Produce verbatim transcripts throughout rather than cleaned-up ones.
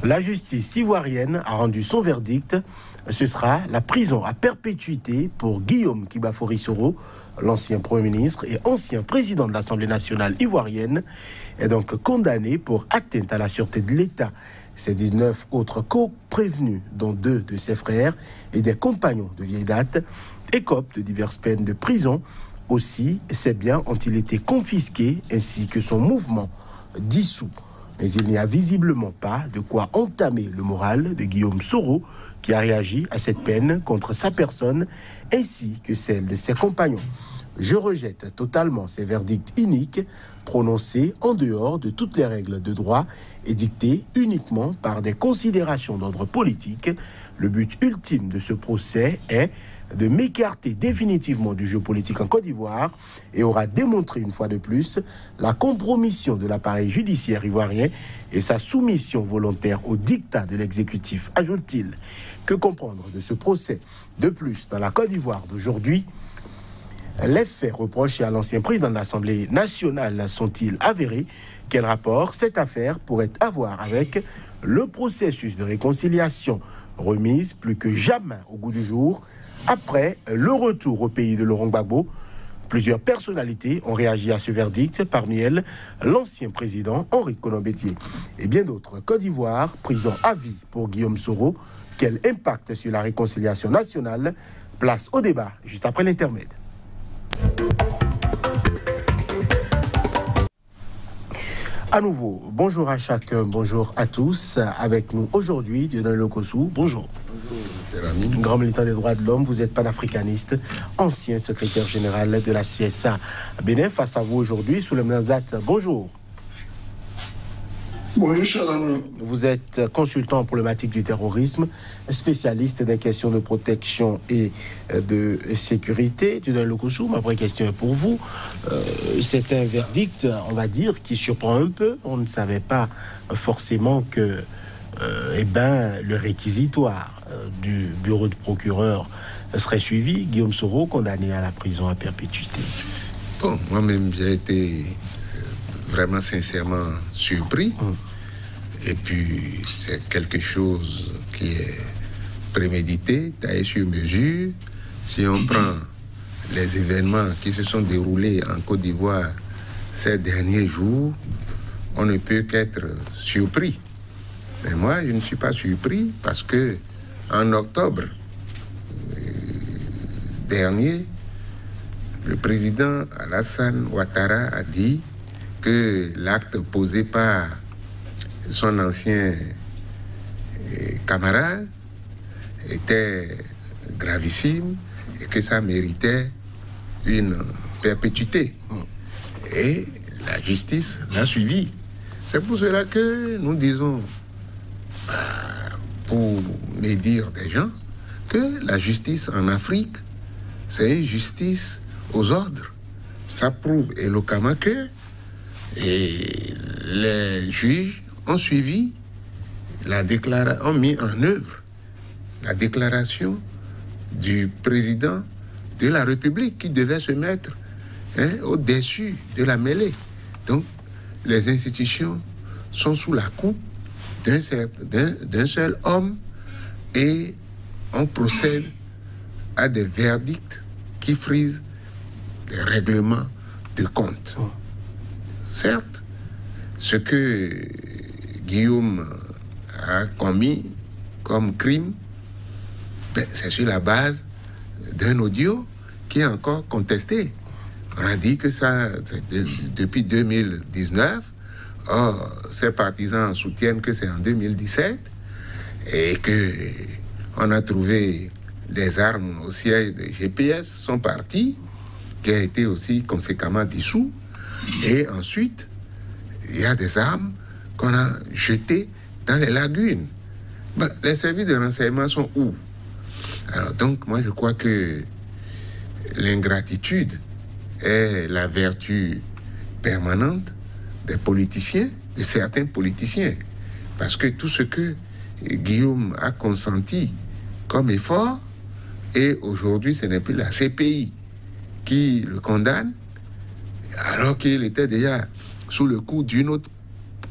La justice ivoirienne a rendu son verdict. Ce sera la prison à perpétuité pour Guillaume Kibafori Soro, l'ancien Premier ministre et ancien président de l'Assemblée nationale ivoirienne, est donc condamné pour atteinte à la sûreté de l'État. Ces dix-neuf autres co-prévenus, dont deux de ses frères et des compagnons de vieille date, écopent de diverses peines de prison. Aussi, ses biens ont-ils été confisqués ainsi que son mouvement dissous. Mais il n'y a visiblement pas de quoi entamer le moral de Guillaume Soro, qui a réagi à cette peine contre sa personne ainsi que celle de ses compagnons. Je rejette totalement ces verdicts iniques prononcés en dehors de toutes les règles de droit et dictés uniquement par des considérations d'ordre politique. Le but ultime de ce procès est de m'écarter définitivement du jeu politique en Côte d'Ivoire et aura démontré une fois de plus la compromission de l'appareil judiciaire ivoirien et sa soumission volontaire au dictat de l'exécutif, ajoute-t-il. Que comprendre de ce procès? De plus, dans la Côte d'Ivoire d'aujourd'hui, les faits reprochés à l'ancien président de l'Assemblée nationale sont-ils avérés? Quel rapport cette affaire pourrait avoir avec le processus de réconciliation remise plus que jamais au goût du jour après le retour au pays de Laurent Gbagbo? Plusieurs personnalités ont réagi à ce verdict, parmi elles l'ancien président Henri Konan-Bédié et bien d'autres. Côte d'Ivoire, prison à vie pour Guillaume Soro. Quel impact sur la réconciliation nationale? Place au débat juste après l'intermède. À nouveau, bonjour à chacun, bonjour à tous. Avec nous aujourd'hui, Dieudonné Lokossou, bonjour. Bonjour, grand militant des droits de l'homme, vous êtes panafricaniste, ancien secrétaire général de la C S A Bénin. Face à vous aujourd'hui, sous le même date, bonjour. Bonjour, cher ami. Vous êtes consultant en problématique du terrorisme, spécialiste des questions de protection et de sécurité. Dieudonné Lokossou, ma vraie question est pour vous. Euh, c'est un verdict, on va dire, qui surprend un peu. On ne savait pas forcément que euh, eh ben, le réquisitoire euh, du bureau de procureur serait suivi. Guillaume Soro, condamné à la prison à perpétuité. Bon, moi-même, j'ai été vraiment sincèrement surpris. Hum. Et puis, c'est quelque chose qui est prémédité, taillé sur mesure. Si on prend les événements qui se sont déroulés en Côte d'Ivoire ces derniers jours, on ne peut qu'être surpris. Mais moi, je ne suis pas surpris parce que en octobre euh, dernier, le président Alassane Ouattara a dit que l'acte posé par son ancien camarade était gravissime et que ça méritait une perpétuité. Et la justice l'a suivi. C'est pour cela que nous disons, bah, pour médire des gens, que la justice en Afrique, c'est une justice aux ordres. Ça prouve éloquemment que et les juges ont suivi la déclaration, ont mis en œuvre la déclaration du président de la République qui devait se mettre hein, au-dessus de la mêlée. Donc, les institutions sont sous la coupe d'un, d'un, d'un seul homme et on procède à des verdicts qui frisent des règlements de compte. Certes, ce que Guillaume a commis comme crime, ben, c'est sur la base d'un audio qui est encore contesté. On a dit que ça, de, depuis deux mille dix-neuf, or, ses partisans soutiennent que c'est en deux mille dix-sept et qu'on a trouvé des armes au siège de G P S, son parti, qui a été aussi conséquemment dissous. Et ensuite, il y a des armes qu'on a jetées dans les lagunes. Ben, les services de renseignement sont où? Alors donc, moi je crois que l'ingratitude est la vertu permanente des politiciens, de certains politiciens. Parce que tout ce que Guillaume a consenti comme effort, et aujourd'hui ce n'est plus la C P I qui le condamne, alors qu'il était déjà sous le coup d'une autre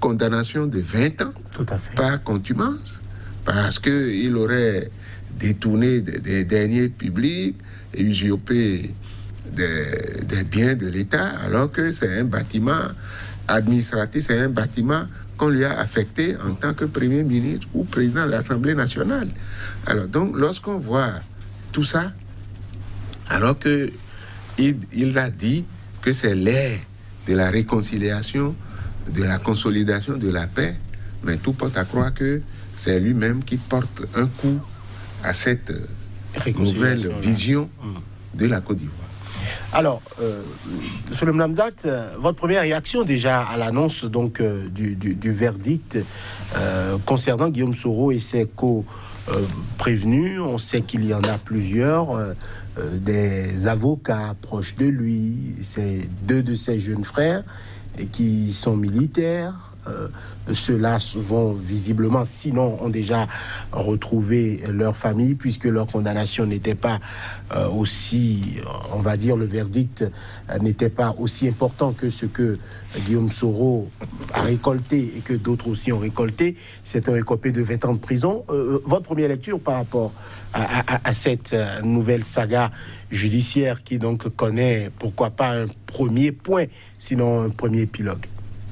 condamnation de vingt ans Tout à fait. par contumace, parce qu'il aurait détourné des, des deniers publics et usurpé des, des biens de l'État, alors que c'est un bâtiment administratif, c'est un bâtiment qu'on lui a affecté en tant que Premier ministre ou Président de l'Assemblée nationale. Alors donc, lorsqu'on voit tout ça, alors que il, il a dit que c'est l'ère de la réconciliation, de la consolidation de la paix, mais tout porte à croire que c'est lui-même qui porte un coup à cette nouvelle vision de la Côte d'Ivoire. Alors, euh, M. le Mnamzat, euh, votre première réaction déjà à l'annonce donc euh, du, du, du verdict euh, concernant Guillaume Soro et ses co-prévenus, on sait qu'il y en a plusieurs, euh, euh, des avocats proches de lui, c'est deux de ses jeunes frères et qui sont militaires. Euh, ceux-là vont visiblement, sinon, ont déjà retrouvé leur famille, puisque leur condamnation n'était pas euh, aussi, on va dire, le verdict euh, n'était pas aussi important que ce que Guillaume Soro a récolté et que d'autres aussi ont récolté. C'est un écopé de vingt ans de prison. Euh, votre première lecture par rapport à, à, à cette nouvelle saga judiciaire qui donc connaît, pourquoi pas, un premier point, sinon un premier épilogue?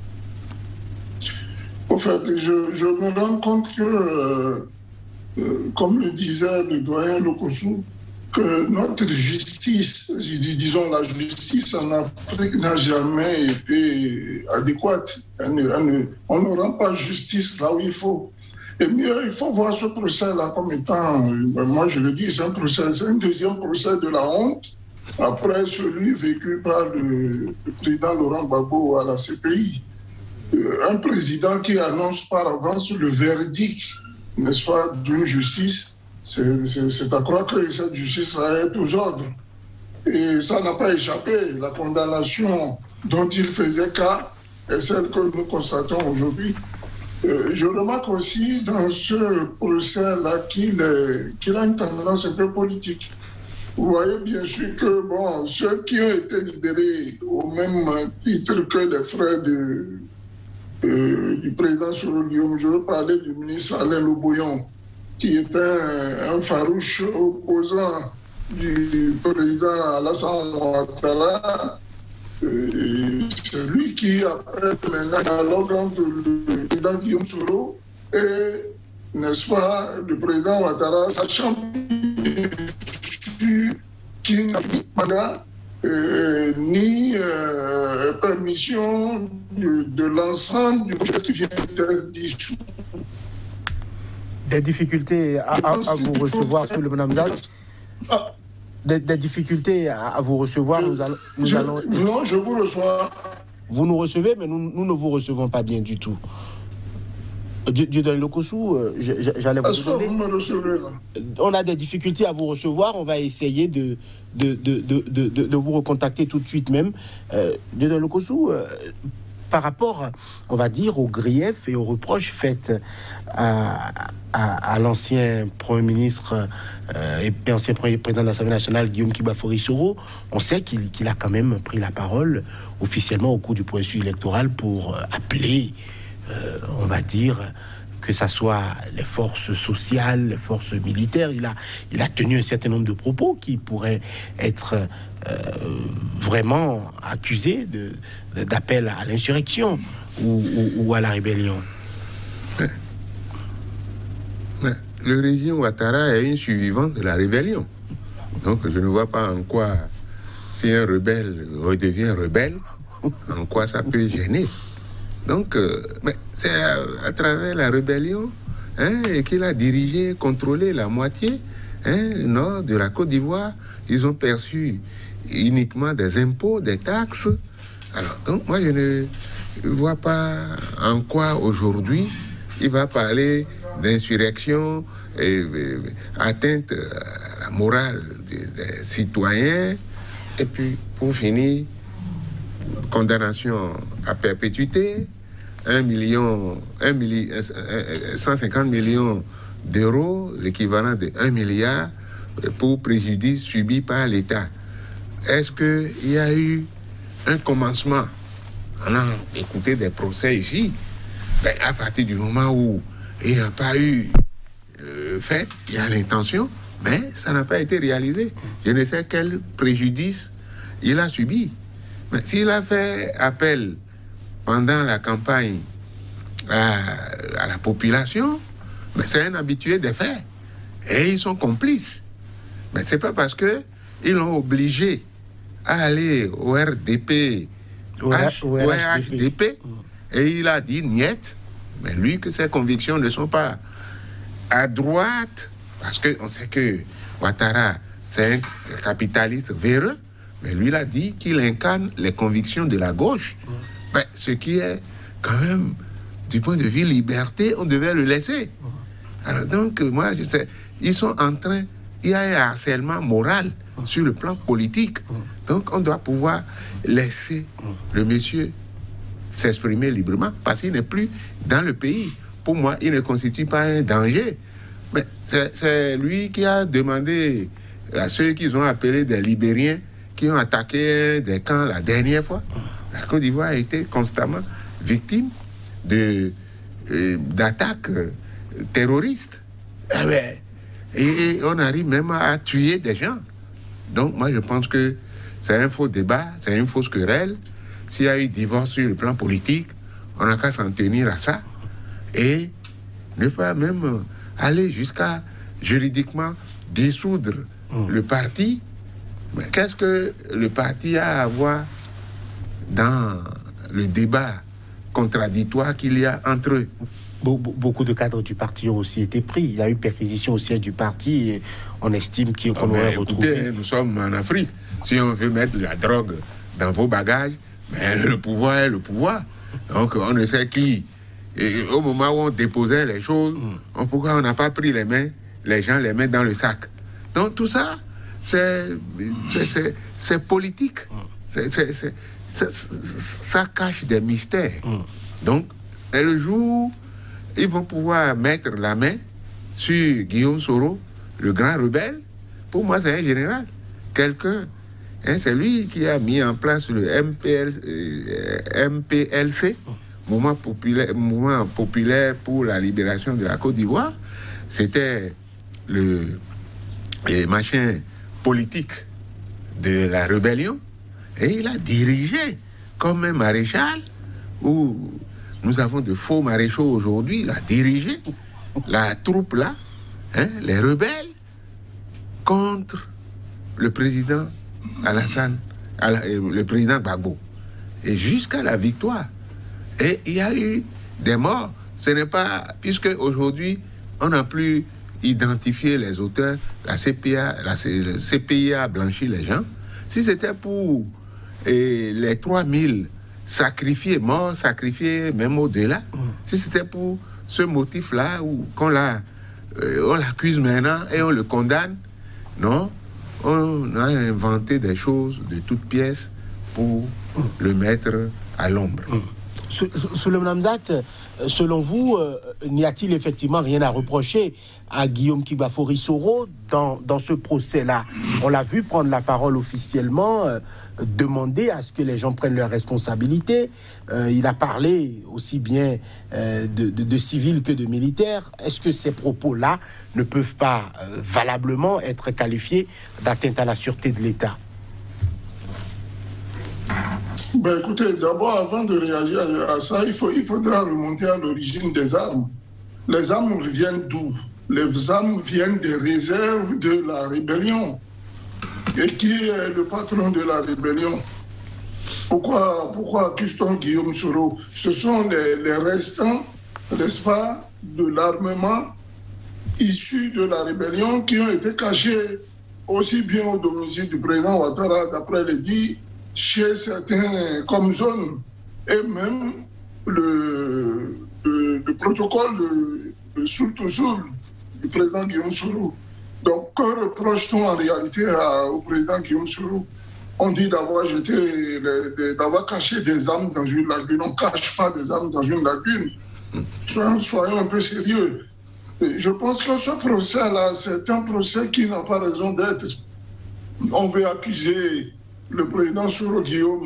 En fait, je, je me rends compte que, euh, euh, comme le disait le doyen Lokossou, que notre justice, disons la justice en Afrique n'a jamais été adéquate. Elle ne, elle ne, on ne rend pas justice là où il faut. Et mieux, il faut voir ce procès-là comme étant, moi je le dis, c'est un procès, c'est un deuxième procès de la honte, après celui vécu par le, le président Laurent Gbagbo à la C P I. Un président qui annonce par avance le verdict, n'est-ce pas, d'une justice, c'est à croire que cette justice va être aux ordres. Et ça n'a pas échappé. La condamnation dont il faisait cas est celle que nous constatons aujourd'hui. Euh, je remarque aussi dans ce procès-là qu'il qu'il a une tendance un peu politique. Vous voyez bien sûr que bon, ceux qui ont été libérés au même titre que les frères de Euh, du président Soro Guillaume, je veux parler du ministre Alain Loboyon, qui était un, un farouche opposant du président Alassane Ouattara. Euh, c'est lui qui appelle maintenant dialogue entre le président Guillaume Soro et, n'est-ce pas, le président Ouattara, sachant qu'il n'a pas Euh, ni euh, permission de, de l'ensemble du procès qui vient d'être dissous. Des difficultés à, à, à vous recevoir sur le Madame Dal ah. des, des difficultés à, à vous recevoir, je, nous, allons, nous je, allons... Non, je vous reçois. Vous nous recevez, mais nous, nous ne vous recevons pas bien du tout. Dieu donne le Kossou, j'allais vous demander. Vous me recevez, là. On a des difficultés à vous recevoir, on va essayer de, de, de, de, de, de vous recontacter tout de suite même. Euh, Dieu donne le Kossou, euh, par rapport, on va dire, aux griefs et aux reproches faits à, à, à l'ancien Premier ministre euh, et ancien président de l'Assemblée nationale, Guillaume Kibafori Soro, on sait qu'il qu'il a quand même pris la parole officiellement au cours du processus électoral pour euh, appeler Euh, on va dire que ça soit les forces sociales, les forces militaires. Il a, il a tenu un certain nombre de propos qui pourraient être euh, vraiment accusés de, d'appel à l'insurrection ou, ou, ou à la rébellion. Mais, mais le régime Ouattara est une survivante de la rébellion. Donc je ne vois pas en quoi, si un rebelle redevient rebelle, en quoi ça peut gêner. Donc, euh, mais c'est à, à travers la rébellion hein, qu'il a dirigé, contrôlé la moitié hein, nord de la Côte d'Ivoire. Ils ont perçu uniquement des impôts, des taxes. Alors, donc, moi, je ne vois pas en quoi aujourd'hui il va parler d'insurrection, et, et, atteinte à la morale des, des citoyens. Et puis, pour finir, condamnation à perpétuité, un million, un milli, cent cinquante millions d'euros, l'équivalent de un milliard, pour préjudice subi par l'État. Est-ce qu'il y a eu un commencement? On a écouté des procès ici. Ben, à partir du moment où il n'y a pas eu le fait, il y a l'intention, mais ça n'a pas été réalisé. Je ne sais quel préjudice il a subi. Mais s'il a fait appel pendant la campagne à, à la population, mais c'est un habitué des faits. Et ils sont complices. Mais c'est pas parce que ils l'ont obligé à aller au R D P, au R H D P, et il a dit niet, mais lui que ses convictions ne sont pas à droite, parce qu'on sait que Ouattara, c'est un capitaliste véreux, mais lui il a dit qu'il incarne les convictions de la gauche. Ben, ce qui est quand même, du point de vue liberté, on devait le laisser. Alors donc, moi, je sais, ils sont en train, il y a un harcèlement moral sur le plan politique. Donc, on doit pouvoir laisser le monsieur s'exprimer librement parce qu'il n'est plus dans le pays. Pour moi, il ne constitue pas un danger. Mais c'est lui qui a demandé à ceux qu'ils ont appelés des Libériens qui ont attaqué des camps la dernière fois. La Côte d'Ivoire a été constamment victime de, euh, d'attaques euh, terroristes. Et, ben, et, et on arrive même à tuer des gens. Donc, moi, je pense que c'est un faux débat, c'est une fausse querelle. S'il y a eu divorce sur le plan politique, on n'a qu'à s'en tenir à ça. Et ne pas même aller jusqu'à juridiquement dissoudre mmh. le parti. Mais qu'est-ce que le parti a à voir dans le débat contradictoire qu'il y a entre eux? Beaucoup de cadres du parti ont aussi été pris. Il y a eu perquisition au siège du parti et on estime qu'on oh, aurait retrouvé... Écoutez, nous sommes en Afrique. Si on veut mettre de la drogue dans vos bagages, ben, le pouvoir est le pouvoir. Donc on ne sait qui. Et au moment où on déposait les choses, mm. on, pourquoi on n'a pas pris les mains, les gens les mettent dans le sac. Donc tout ça, c'est politique. Mm. C'est, c'est, c'est, c'est, ça cache des mystères. Mm. Donc, et le jour, ils vont pouvoir mettre la main sur Guillaume Soro, le grand rebelle. Pour moi, c'est un général. Quelqu'un, hein, c'est lui qui a mis en place le M P L, euh, M P L C, mouvement populaire, mouvement populaire pour la libération de la Côte d'Ivoire. C'était le, le machin politique de la rébellion. Et il a dirigé comme un maréchal, où nous avons de faux maréchaux aujourd'hui. Il a dirigé la troupe là, hein, les rebelles, contre le président Alassane, le président Gbagbo. Et jusqu'à la victoire. Et il y a eu des morts. Ce n'est pas... Puisque aujourd'hui, on n'a plus identifié les auteurs, la C P A, la C P I a blanchi les gens. Si c'était pour et les trois mille sacrifiés, morts, sacrifiés, même au-delà, mmh. si c'était pour ce motif-là, qu'on l'a, euh, on l'accuse maintenant et on le condamne, non, on a inventé des choses de toutes pièces pour mmh. le mettre à l'ombre. Mmh. Souleymane Hamzat, selon vous, euh, n'y a-t-il effectivement rien à reprocher à Guillaume Kibafori Soro dans, dans ce procès-là? On l'a vu prendre la parole officiellement, euh, demander à ce que les gens prennent leurs responsabilités. Euh, il a parlé aussi bien euh, de, de, de civils que de militaires. Est-ce que ces propos-là ne peuvent pas euh, valablement être qualifiés d'atteinte à la sûreté de l'État? Ben écoutez, d'abord, avant de réagir à ça, il, faut, il faudra remonter à l'origine des armes. Les armes viennent d'où? Les armes viennent des réserves de la rébellion. Et qui est le patron de la rébellion? Pourquoi, pourquoi accuse-t-on Guillaume Soro? Ce sont les, les restants, n'est-ce pas, de l'armement issu de la rébellion qui ont été cachés aussi bien au domicile du président Ouattara, d'après les dits, chez certains comme zone, et même le, le, le protocole de, de Soul du président Guillaume Soro. Donc, que reproche-t-on en réalité à, au président Guillaume Soro? On dit d'avoir jeté, d'avoir caché des armes dans une lagune. On ne cache pas des armes dans une lagune. Soyons, soyons un peu sérieux. Et je pense que ce procès-là, c'est un procès qui n'a pas raison d'être. On veut accuser le président Soro Guillaume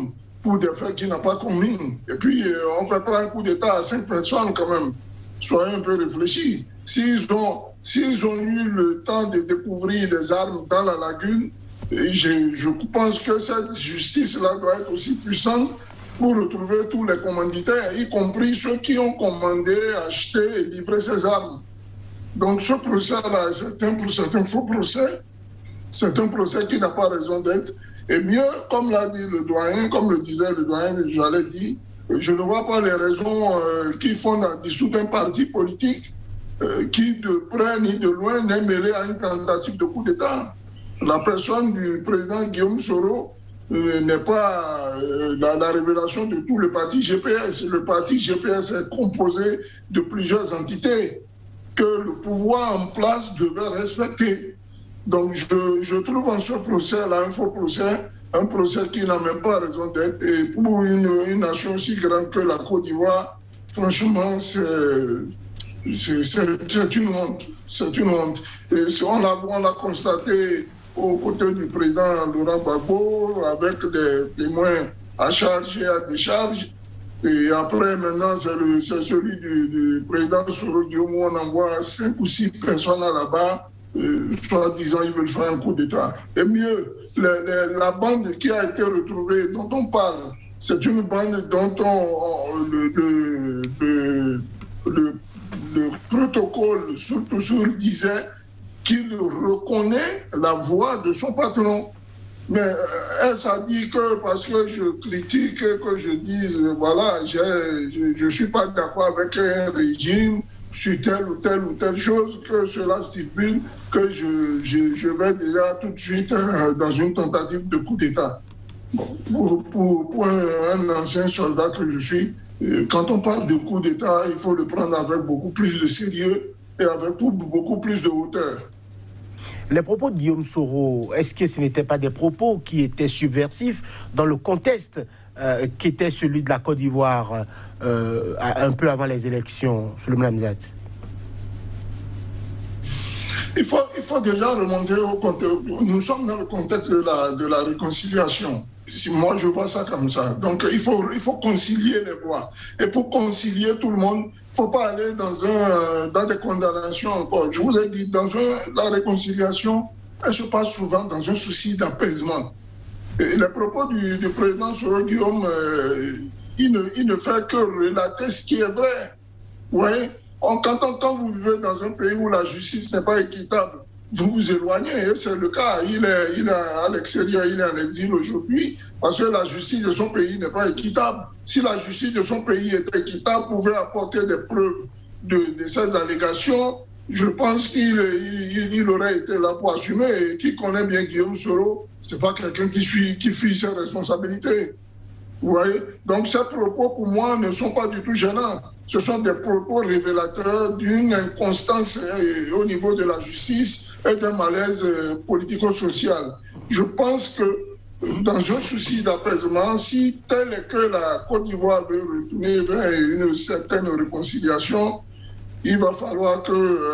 pour des faits qu'il n'a pas commis. Et puis, euh, on ne fait pas un coup d'État à cinq personnes quand même. Soyez un peu réfléchis. S'ils ont, s'ils ont eu le temps de découvrir des armes dans la lagune, je, je pense que cette justice-là doit être aussi puissante pour retrouver tous les commanditaires, y compris ceux qui ont commandé, acheté et livré ces armes. Donc ce procès-là, c'est un, c'est un faux procès. C'est un procès qui n'a pas raison d'être. Et mieux, comme l'a dit le doyen, comme le disait le doyen, j'allais dire, je ne vois pas les raisons euh, qui font la dissoute d'un parti politique euh, qui, de près ni de loin, n'est mêlé à une tentative de coup d'État. La personne du président Guillaume Soro euh, n'est pas euh, la, la révélation de tout le parti G P S. Le parti G P S est composé de plusieurs entités que le pouvoir en place devait respecter. Donc je, je trouve en ce procès-là un faux procès, un procès qui n'a même pas raison d'être. Et pour une, une nation aussi grande que la Côte d'Ivoire, franchement, c'est une honte. C'est une honte. Et on l'a on l'a constaté aux côtés du président Laurent Gbagbo, avec des témoins à charge et à décharge. Et après, maintenant, c'est celui du, du président Soro Guillaume où on envoie cinq ou six personnes là-bas, euh, soi-disant ils veulent faire un coup d'État. Et mieux, le, le, la bande qui a été retrouvée, dont on parle, c'est une bande dont on, on, le, le, le, le, le protocole, surtout sur, disait qu'il reconnaît la voix de son patron. Mais elle s'est dit que parce que je critique, que je dise, voilà, je ne suis pas d'accord avec un régime sur telle ou telle ou telle chose, que cela stipule que je, je, je vais déjà tout de suite dans une tentative de coup d'État. Bon, pour, pour, pour un, un ancien soldat que je suis, quand on parle de coup d'État, il faut le prendre avec beaucoup plus de sérieux et avec beaucoup plus de hauteur. Les propos de Guillaume Soro, est-ce que ce n'étaient pas des propos qui étaient subversifs dans le contexte euh, qui était celui de la Côte d'Ivoire euh, un peu avant les élections, Souleymane Hamzat? Il faut, il faut déjà remonter au contexte. Nous sommes dans le contexte de la, de la réconciliation. Si moi, je vois ça comme ça. Donc, il faut, il faut concilier les voix. Et pour concilier tout le monde, il ne faut pas aller dans, un, dans des condamnations encore. Je vous ai dit, dans un, la réconciliation, elle se passe souvent dans un souci d'apaisement. Les propos du, du président Soro Guillaume, euh, il, ne, il ne fait que relater ce qui est vrai. Vous voyez, on, quand, on, quand vous vivez dans un pays où la justice n'est pas équitable, vous vous éloignez, et c'est le cas. Il est, il est à l'extérieur, il est en exil aujourd'hui, parce que la justice de son pays n'est pas équitable. Si la justice de son pays était équitable, pouvait apporter des preuves de, de ces allégations, je pense qu'il il, il aurait été là pour assumer. Et qui connaît bien Guillaume Soro, ce n'est pas quelqu'un qui fuit, qui fuit ses responsabilités. Vous voyez? Donc ces propos, pour moi, ne sont pas du tout gênants. Ce sont des propos révélateurs d'une inconstance au niveau de la justice et d'un malaise politico-social. Je pense que dans un souci d'apaisement, si tel est que la Côte d'Ivoire veut retourner vers une certaine réconciliation, il va falloir qu'on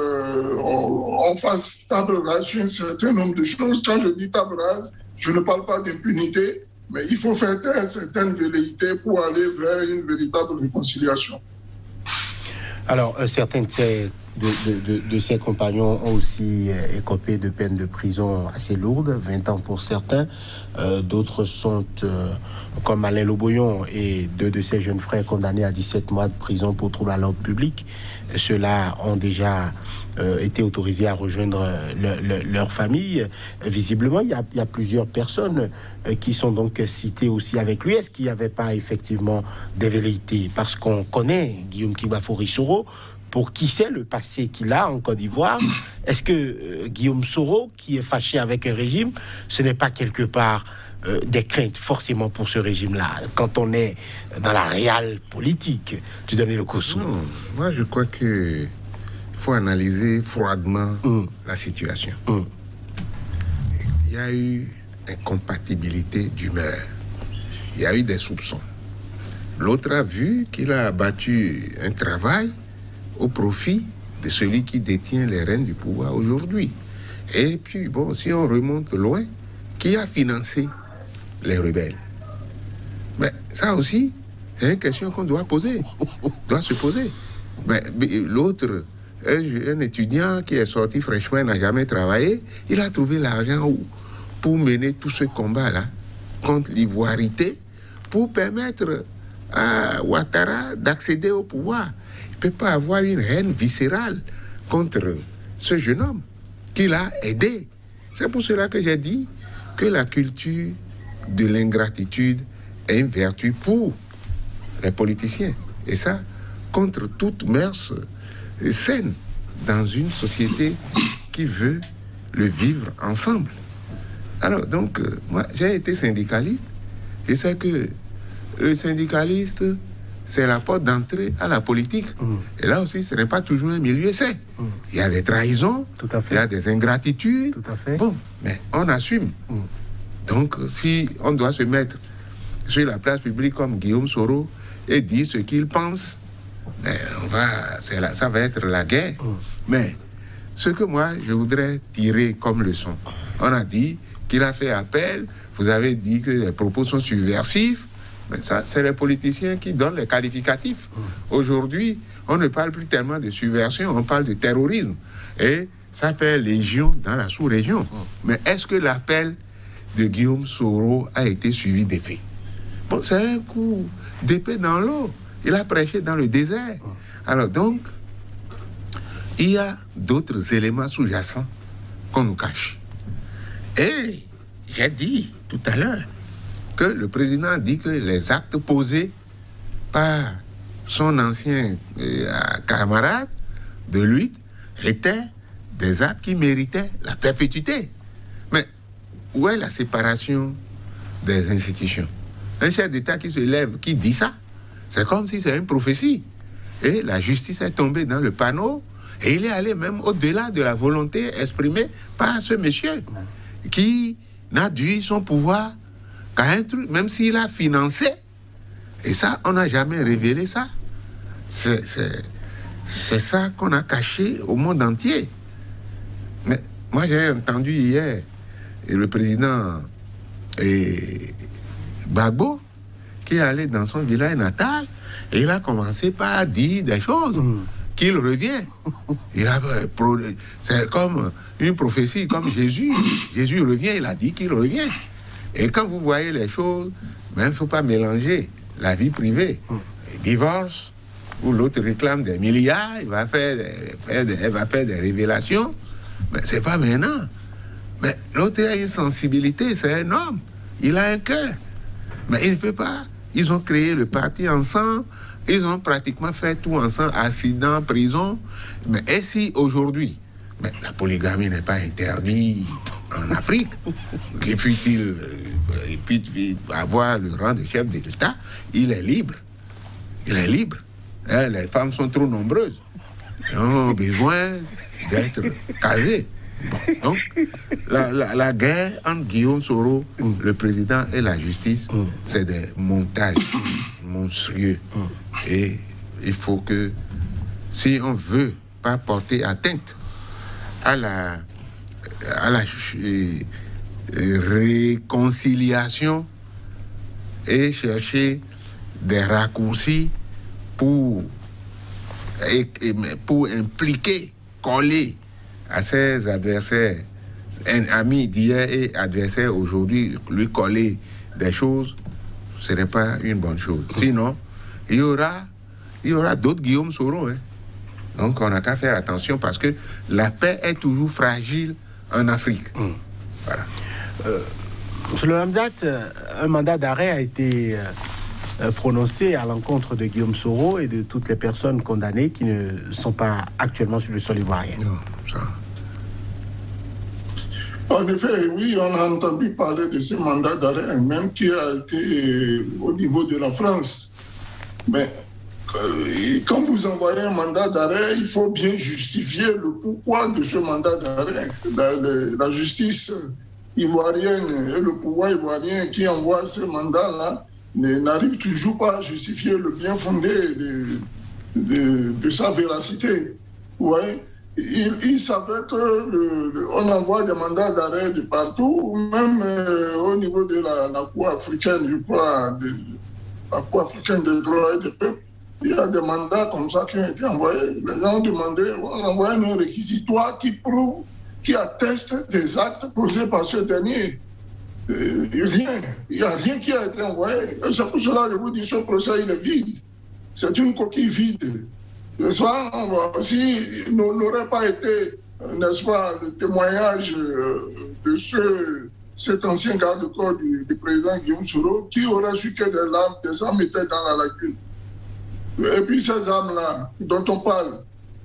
euh, fasse table rase sur un certain nombre de choses. Quand je dis table rase, je ne parle pas d'impunité, mais il faut faire taire certaines velléités pour aller vers une véritable réconciliation. Alors, euh, certains de ces, de, de, de, de ses compagnons ont aussi euh, écopé de peines de prison assez lourdes, vingt ans pour certains. Euh, D'autres sont, euh, comme Alain Loboyon et deux de ses jeunes frères, condamnés à dix-sept mois de prison pour trouble à l'ordre public. Ceux-là ont déjà euh, été autorisés à rejoindre le, le, leur famille. Visiblement, il y a, il y a plusieurs personnes euh, qui sont donc citées aussi avec lui. Est-ce qu'il n'y avait pas effectivement des velléités? Parce qu'on connaît Guillaume Kibafori Soro, pour qui c'est le passé qu'il a en Côte d'Ivoire. Est-ce que euh, Guillaume Soro, qui est fâché avec un régime, ce n'est pas quelque part euh, des craintes forcément pour ce régime-là, quand on est dans la réelle politique du donner le Kossou? Non, moi je crois qu'il faut analyser froidement mm. la situation. Mm. Il y a eu incompatibilité d'humeur. Il y a eu des soupçons. L'autre a vu qu'il a abattu un travail au profit de celui qui détient les rênes du pouvoir aujourd'hui. Et puis, bon, si on remonte loin, qui a financé les rebelles? Mais ça aussi, c'est une question qu'on doit poser, doit se poser. Mais, mais l'autre, un, un étudiant qui est sorti fraîchement, n'a jamais travaillé, il a trouvé l'argent pour mener tout ce combat-là contre l'ivoirité, pour permettre à Ouattara d'accéder au pouvoir. Il ne peut pas avoir une haine viscérale contre ce jeune homme qui l'a aidé. C'est pour cela que j'ai dit que la culture de l'ingratitude est une vertu pour les politiciens. Et ça, contre toute mœurs saine dans une société qui veut le vivre ensemble. Alors, donc, euh, moi, j'ai été syndicaliste. Je sais que le syndicaliste, c'est la porte d'entrée à la politique. Mmh. Et là aussi, ce n'est pas toujours un milieu sain. Mmh. Il y a des trahisons, tout à fait. Il y a des ingratitudes. Tout à fait. Bon, mais on assume. Mmh. Donc, si on doit se mettre sur la place publique comme Guillaume Soro et dire ce qu'il pense, ben, on va, c'est la, ça va être la guerre. Mmh. Mais ce que moi, je voudrais tirer comme leçon, on a dit qu'il a fait appel, vous avez dit que les propos sont subversifs, mais ça, c'est les politiciens qui donnent les qualificatifs. Mmh. Aujourd'hui, on ne parle plus tellement de subversion, on parle de terrorisme. Et ça fait légion dans la sous-région. Mmh. Mais est-ce que l'appel de Guillaume Soro a été suivi d'effet? Bon, c'est un coup d'épée dans l'eau. Il a prêché dans le désert. Mmh. Alors donc, il y a d'autres éléments sous-jacents qu'on nous cache. Et j'ai dit tout à l'heure que le président a dit que les actes posés par son ancien euh, camarade de lutte étaient des actes qui méritaient la perpétuité. Mais où est la séparation des institutions? Un chef d'État qui se lève, qui dit ça, c'est comme si c'était une prophétie. Et la justice est tombée dans le panneau et il est allé même au-delà de la volonté exprimée par ce monsieur qui n'a dû son pouvoir qu'à un truc, même s'il a financé. Et ça, on n'a jamais révélé ça. C'est, c'est, c'est ça qu'on a caché au monde entier. Mais moi, j'ai entendu hier le président et Gbagbo qui est allé dans son village natal et il a commencé par dire des choses. Mmh. Qu'il revient. Il a, c'est comme une prophétie, comme Jésus. Jésus revient, il a dit qu'il revient. Et quand vous voyez les choses, il ne faut pas mélanger la vie privée. Le divorce, où l'autre réclame des milliards, il va faire des, faire des, elle va faire des révélations. Mais ce n'est pas maintenant. Mais l'autre a une sensibilité, c'est un homme. Il a un cœur. Mais il ne peut pas. Ils ont créé le parti ensemble. Ils ont pratiquement fait tout ensemble, accident, prison. Mais et si aujourd'hui, mais la polygamie n'est pas interdite en Afrique, qu'il fût-il euh, puisse avoir le rang de chef d'État, il est libre. Il est libre. Hein, les femmes sont trop nombreuses. Ils ont besoin d'être casées. Bon, donc, la, la, la guerre entre Guillaume Soro, mm. le président, et la justice, mm. c'est des montages monstrueux. Mm. Et il faut que, si on veut pas porter atteinte à la, à la euh, réconciliation et chercher des raccourcis pour, et, et, pour impliquer, coller à ses adversaires, un ami d'hier et adversaire aujourd'hui, lui coller des choses, ce n'est pas une bonne chose. Sinon, il y aura, il y aura d'autres Guillaume Soro. Hein. Donc, on n'a qu'à faire attention parce que la paix est toujours fragile en Afrique. Mmh. Voilà. Euh, sur le même date, un mandat d'arrêt a été euh, prononcé à l'encontre de Guillaume Soro et de toutes les personnes condamnées qui ne sont pas actuellement sur le sol ivoirien. Non, ça. En effet, oui, on a entendu parler de ce mandat d'arrêt, même qui a été au niveau de la France. Mais euh, quand vous envoyez un mandat d'arrêt, il faut bien justifier le pourquoi de ce mandat d'arrêt. La, la, la justice ivoirienne et le pouvoir ivoirien qui envoie ce mandat-là n'arrivent toujours pas à justifier le bien fondé de, de, de sa véracité. Ouais. Il, il savait qu'on envoie des mandats d'arrêt de partout, même euh, au niveau de la, la Cour africaine, je crois, de, la Cour africaine des droits des peuples, il y a des mandats comme ça qui ont été envoyés. Les gens ont demandé, on a envoyé un réquisitoire qui prouve, qui atteste des actes posés par ce dernier. Euh, rien, il n'y a rien qui a été envoyé. C'est pour cela que je vous dis, ce procès, il est vide. C'est une coquille vide. Ça, si n'aurait pas été, n'est-ce pas, le témoignage de ce, cet ancien garde-corps du, du président Guillaume Soro, qui aurait su que des larmes, des âmes étaient dans la lacune. Et puis ces âmes-là, dont on parle,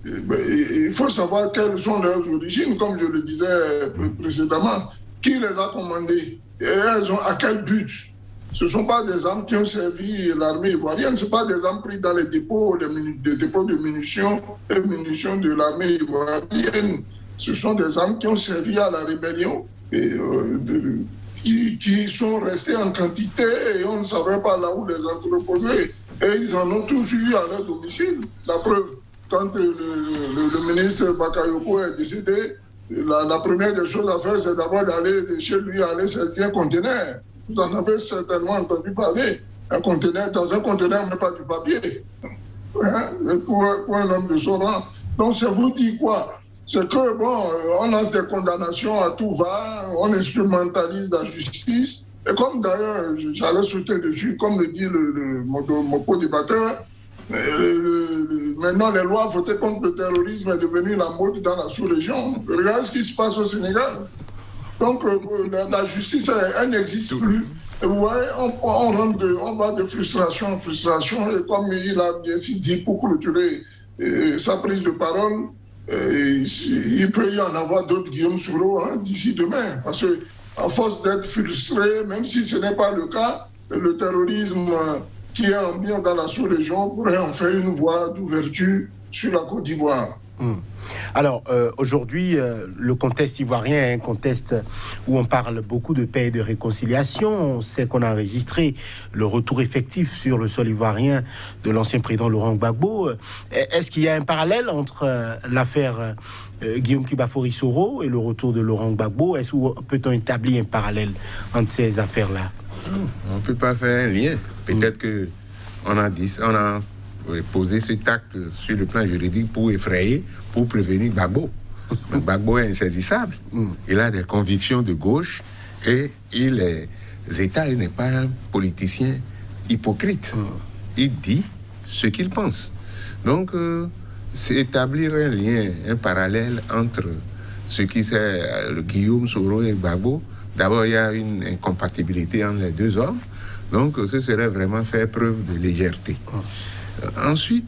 il faut savoir quelles sont leurs origines, comme je le disais précédemment. Qui les a commandées et elles ont à quel but? Ce ne sont pas des armes qui ont servi l'armée ivoirienne, ce ne sont pas des armes prises dans les dépôts, les, les dépôts de munitions et munitions de l'armée ivoirienne. Ce sont des armes qui ont servi à la rébellion et euh, de, qui, qui sont restées en quantité et on ne savait pas là où les entreposer. Et ils en ont tous eu à leur domicile. La preuve, quand le, le, le ministre Bakayoko est décédé, la, la première des choses à faire, c'est d'abord d'aller chez lui, aller saisir un conteneur. Vous en avez certainement entendu parler. Un conteneur, dans un conteneur, mais pas du papier. Hein? Pour, pour un homme de son rang. Donc, ça vous dit quoi? C'est que, bon, on lance des condamnations à tout va, on instrumentalise la justice. Et comme d'ailleurs, j'allais sauter dessus, comme le dit le, le, mon, mon co-débatteur, le, le, le, maintenant les lois votées contre le terrorisme est devenue la mode dans la sous-région. Regardez ce qui se passe au Sénégal. Donc euh, la, la justice, elle, elle n'existe plus. Et vous voyez, on, on, rentre de, on va de frustration en frustration. Et comme il a bien dit pour clôturer euh, sa prise de parole, euh, il peut y en avoir d'autres Guillaume Soro hein, d'ici demain. Parce que à force d'être frustré, même si ce n'est pas le cas, le terrorisme euh, qui est ambiant dans la sous-région pourrait en faire une voie d'ouverture sur la Côte d'Ivoire. Mmh. Alors, euh, aujourd'hui, euh, le contexte ivoirien est un contexte où on parle beaucoup de paix et de réconciliation. On sait qu'on a enregistré le retour effectif sur le sol ivoirien de l'ancien président Laurent Gbagbo. Est-ce qu'il y a un parallèle entre euh, l'affaire euh, Guillaume Kibafori Soro et le retour de Laurent Gbagbo? Est-ce que peut-on établir un parallèle entre ces affaires-là? On ne peut pas faire un lien. Peut-être mmh. qu'on a dit, on a poser cet acte sur le plan juridique pour effrayer, pour prévenir Gbagbo. Mais Gbagbo est insaisissable. Mm. Il a des convictions de gauche et il est État, il n'est pas un politicien hypocrite. Mm. Il dit ce qu'il pense. Donc, euh, c'est établir un lien, un parallèle entre ce qui c'est euh, Guillaume Soro et Gbagbo. D'abord, il y a une incompatibilité entre les deux hommes. Donc, ce serait vraiment faire preuve de légèreté. Mm. Ensuite,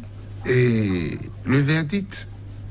et le verdict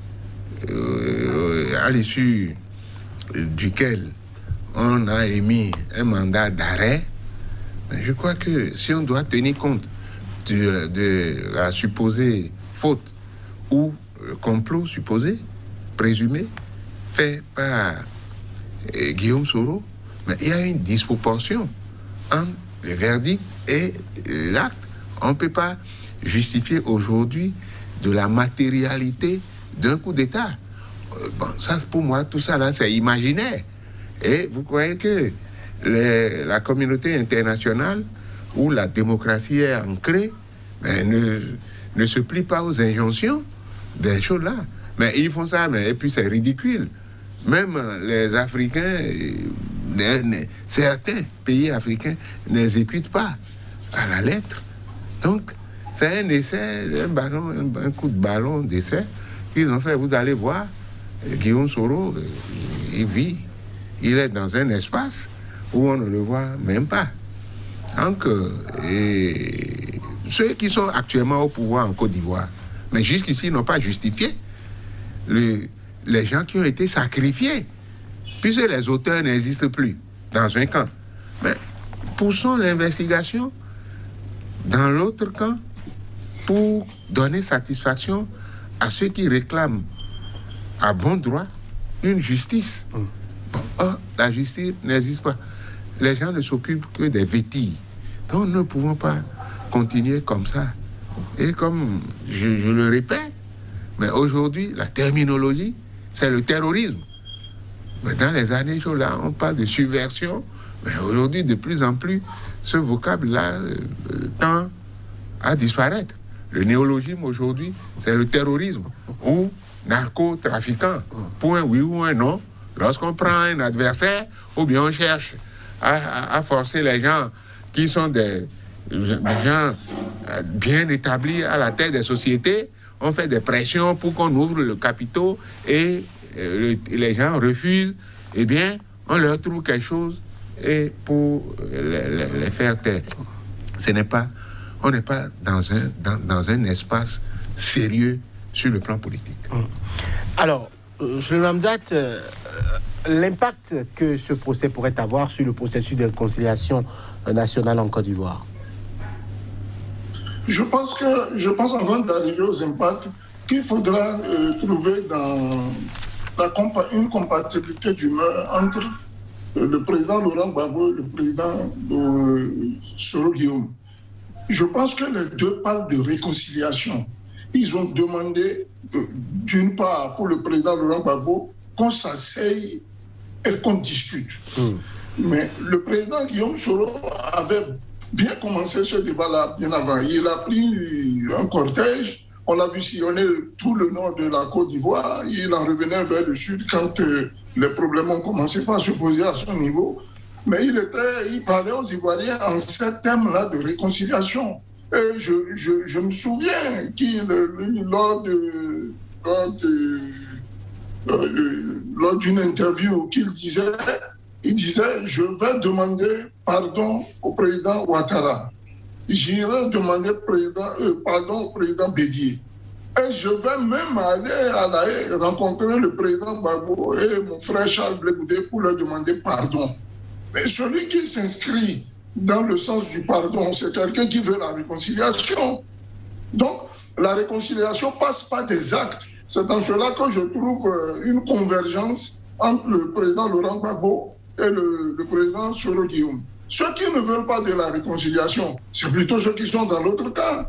euh, à l'issue duquel on a émis un mandat d'arrêt, je crois que si on doit tenir compte de, de la supposée faute ou le complot supposé, présumé, fait par euh, Guillaume Soro, mais il y a une disproportion entre le verdict et l'acte. On ne peut pas justifier aujourd'hui de la matérialité d'un coup d'État. Euh, bon, ça, pour moi, tout ça, là, c'est imaginaire. Et vous croyez que les, la communauté internationale, où la démocratie est ancrée, ben, ne, ne se plie pas aux injonctions des choses-là. Mais ils font ça, mais, et puis c'est ridicule. Même les Africains, les, les, certains pays africains n'exécutent pas à la lettre. Donc, c'est un essai, un, ballon, un, un coup de ballon d'essai qu'ils ont fait. Vous allez voir, Guillaume Soro, il vit, il est dans un espace où on ne le voit même pas. Donc, et ceux qui sont actuellement au pouvoir en Côte d'Ivoire, mais jusqu'ici n'ont pas justifié le, les gens qui ont été sacrifiés, puisque les auteurs n'existent plus dans un camp. Mais poussons l'investigation dans l'autre camp pour donner satisfaction à ceux qui réclament à bon droit une justice. Bon, oh, la justice n'existe pas. Les gens ne s'occupent que des vêtilles. Donc nous ne pouvons pas continuer comme ça. Et comme je, je le répète, mais aujourd'hui, la terminologie, c'est le terrorisme. Mais dans les années là, on parle de subversion Mais aujourd'hui, de plus en plus, ce vocable-là euh, tend à disparaître. Le néologisme aujourd'hui, c'est le terrorisme ou narcotrafiquant. Pour un oui ou un non, lorsqu'on prend un adversaire, ou bien on cherche à, à, à forcer les gens qui sont des, des gens bien établis à la tête des sociétés, on fait des pressions pour qu'on ouvre le capitaux et euh, le, les gens refusent, eh bien, on leur trouve quelque chose et pour les, les, les faire taire. Ce n'est pas, on n'est pas dans un, dans, dans un espace sérieux sur le plan politique. Alors, je Ramzat, euh, l'impact que ce procès pourrait avoir sur le processus de réconciliation nationale en Côte d'Ivoire? Je pense que, je pense avant d'arriver aux impacts, qu'il faudra euh, trouver dans la compa- une compatibilité d'humeur entre euh, le président Laurent Gbagbo et le président euh, Soro Guillaume. Je pense que les deux parlent de réconciliation. Ils ont demandé, euh, d'une part, pour le président Laurent Gbagbo, qu'on s'asseye et qu'on discute. Mmh. Mais le président Guillaume Soro avait bien commencé ce débat-là bien avant. Il a pris un cortège, on l'a vu sillonner tout le nord de la Côte d'Ivoire, il en revenait vers le sud quand euh, les problèmes ont commencé à se poser à son niveau. Mais il, était, il parlait aux Ivoiriens en ces thèmes-là de réconciliation. Et je, je, je me souviens qu'il, lors de, lors de, euh, lors d'une interview qu'il disait, il disait, je vais demander pardon au président Ouattara. J'irai demander président, euh, pardon au président Bédié. Et je vais même aller à La Haye rencontrer le président Gbagbo et mon frère Charles Blé Goudé pour leur demander pardon. Mais celui qui s'inscrit dans le sens du pardon, c'est quelqu'un qui veut la réconciliation. Donc, la réconciliation passe par des actes. C'est en cela que je trouve une convergence entre le président Laurent Gbagbo et le, le président Soro Guillaume. Ceux qui ne veulent pas de la réconciliation, c'est plutôt ceux qui sont dans l'autre camp,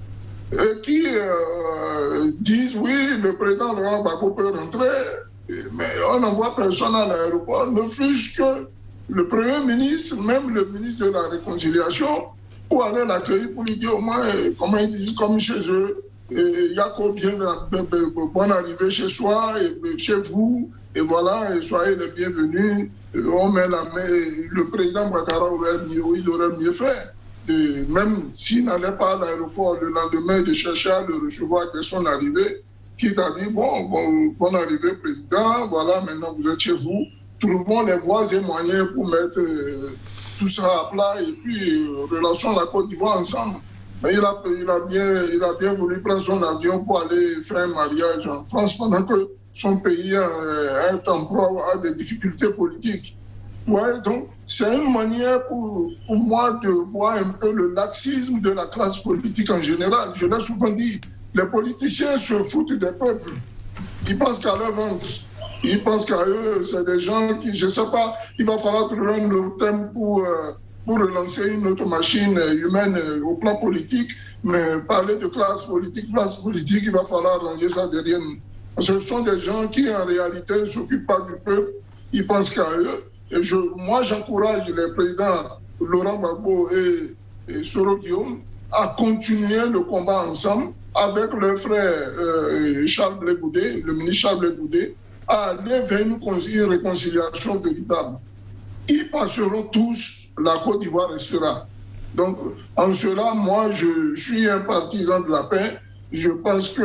et qui euh, disent oui, le président Laurent Gbagbo peut rentrer, mais on n'envoie personne à l'aéroport, ne fût-ce que le Premier ministre, même le ministre de la Réconciliation, pour aller l'accueillir, pour lui dire au moins, comment ils disent, comme chez eux, Yako, bien, bonne arrivée chez soi, et chez vous, et voilà, et soyez les bienvenus. On met la main, le président Ouattara aurait mieux, il aurait mieux fait, de, même s'il n'allait pas à l'aéroport le lendemain, de chercher à le recevoir dès son arrivée, qui t'a dit, bon, bon, bonne arrivée, président, voilà, maintenant vous êtes chez vous. Trouvons les voies et moyens pour mettre euh, tout ça à plat et puis euh, relançons la Côte d'Ivoire ensemble. Mais il a, il, a bien, il a bien voulu prendre son avion pour aller faire un mariage en France pendant que son pays euh, est en proie à des difficultés politiques. Ouais, donc, c'est une manière pour, pour moi de voir un peu le laxisme de la classe politique en général. Je l'ai souvent dit, les politiciens se foutent des peuples. Ils pensent qu'à leur ventre. Ils pensent qu'à eux, c'est des gens qui, je ne sais pas, il va falloir trouver un autre thème pour, euh, pour relancer une autre machine humaine euh, au plan politique, mais parler de classe politique, classe politique, il va falloir ranger ça derrière nous. Ce sont des gens qui, en réalité, ne s'occupent pas du peuple, ils pensent qu'à eux. Et je, moi, j'encourage les présidents Laurent Gbagbo et, et Soro Guillaume à continuer le combat ensemble avec leur frère euh, Charles Blé Goudé, le ministre Charles Blé Goudé, à aller vers une, une réconciliation véritable. Ils passeront tous, la Côte d'Ivoire restera. Donc, en cela, moi, je, je suis un partisan de la paix. Je pense qu'il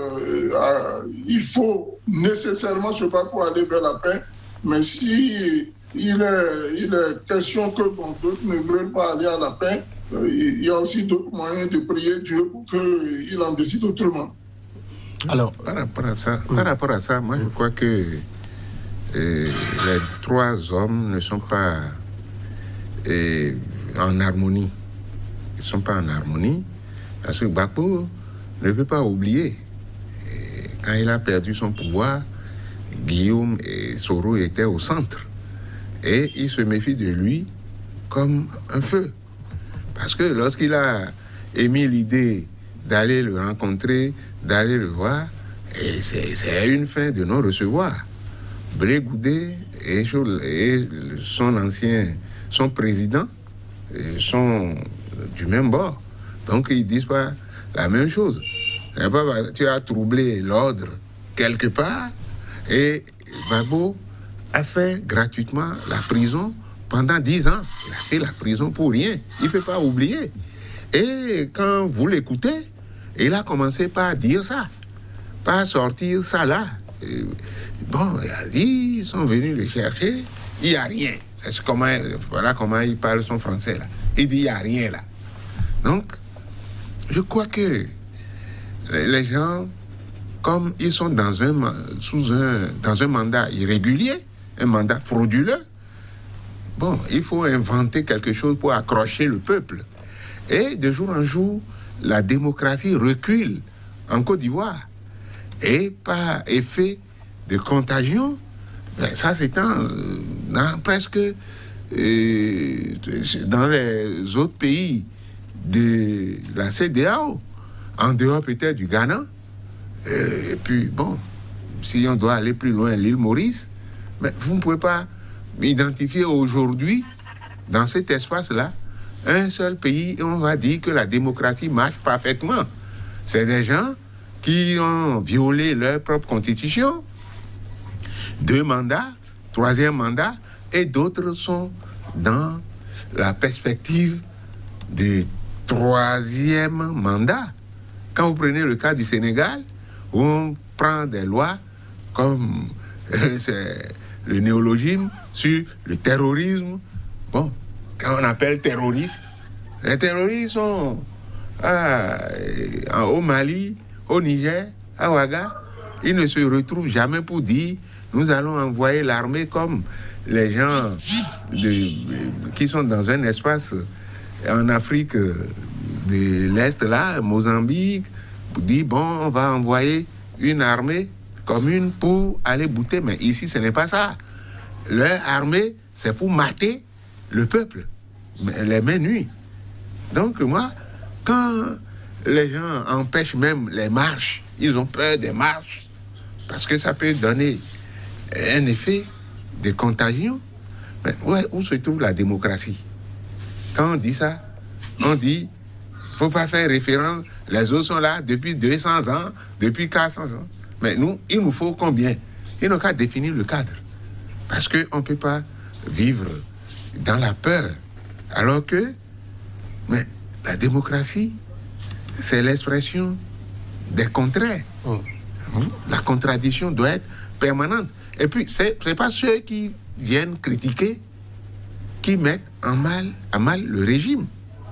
euh, faut nécessairement se battre pour aller vers la paix. Mais si il est, il est question que bon, d'autres ne veulent pas aller à la paix, euh, il y a aussi d'autres moyens de prier Dieu pour qu'il en décide autrement. Alors, par rapport à ça, par rapport à ça, moi je crois que euh, les trois hommes ne sont pas euh, en harmonie. Ils ne sont pas en harmonie parce que Gbagbo ne peut pas oublier. Et quand il a perdu son pouvoir, Guillaume et Soro étaient au centre. Et il se méfie de lui comme un feu. Parce que lorsqu'il a émis l'idée d'aller le rencontrer, d'aller le voir, et c'est, c'est une fin de non-recevoir. Blé Goudé et, et son ancien son président sont du même bord. Donc, ils ne disent pas la même chose. Tu as troublé l'ordre quelque part et Gbagbo a fait gratuitement la prison pendant dix ans. Il a fait la prison pour rien. Il ne peut pas oublier. Et quand vous l'écoutez, il a commencé par dire ça, par sortir ça là. Et bon, il a dit, ils sont venus le chercher, il n'y a rien. C'est comment, voilà comment il parle son français là. Il dit, il n'y a rien là. Donc, je crois que les gens, comme ils sont dans un, sous un, dans un mandat irrégulier, un mandat frauduleux, bon, il faut inventer quelque chose pour accrocher le peuple. Et de jour en jour, la démocratie recule en Côte d'Ivoire. Et par effet de contagion, ça s'étend dans presque euh, dans les autres pays de la C E D A O, en dehors peut-être du Ghana. Et puis, bon, si on doit aller plus loin, l'île Maurice, mais vous ne pouvez pas identifier aujourd'hui, dans cet espace-là, un seul pays où on va dire que la démocratie marche parfaitement. C'est des gens qui ont violé leur propre constitution, deux mandats, troisième mandat, et d'autres sont dans la perspective du troisième mandat. Quand vous prenez le cas du Sénégal, où on prend des lois comme euh, c'est le néologisme sur le terrorisme, bon, quand on appelle terroristes, les terroristes sont ah, au Mali, au Niger, à Ouaga, ils ne se retrouvent jamais pour dire nous allons envoyer l'armée comme les gens de, qui sont dans un espace en Afrique de l'Est, là, Mozambique, pour dire bon, on va envoyer une armée commune pour aller bouter. Mais ici, ce n'est pas ça. Leur armée, c'est pour mater le peuple, les mains nues. Donc, moi, quand les gens empêchent même les marches, ils ont peur des marches, parce que ça peut donner un effet de contagion. Mais ouais, où se trouve la démocratie? Quand on dit ça, on dit, il ne faut pas faire référence, les autres sont là depuis deux cents ans, depuis quatre cents ans. Mais nous, il nous faut combien? Il nous faut définir le cadre. Parce qu'on ne peut pas vivre dans la peur. Alors que, mais la démocratie, c'est l'expression des contraires. Oh. La contradiction doit être permanente. Et puis, ce n'est pas ceux qui viennent critiquer qui mettent en mal, en mal le régime.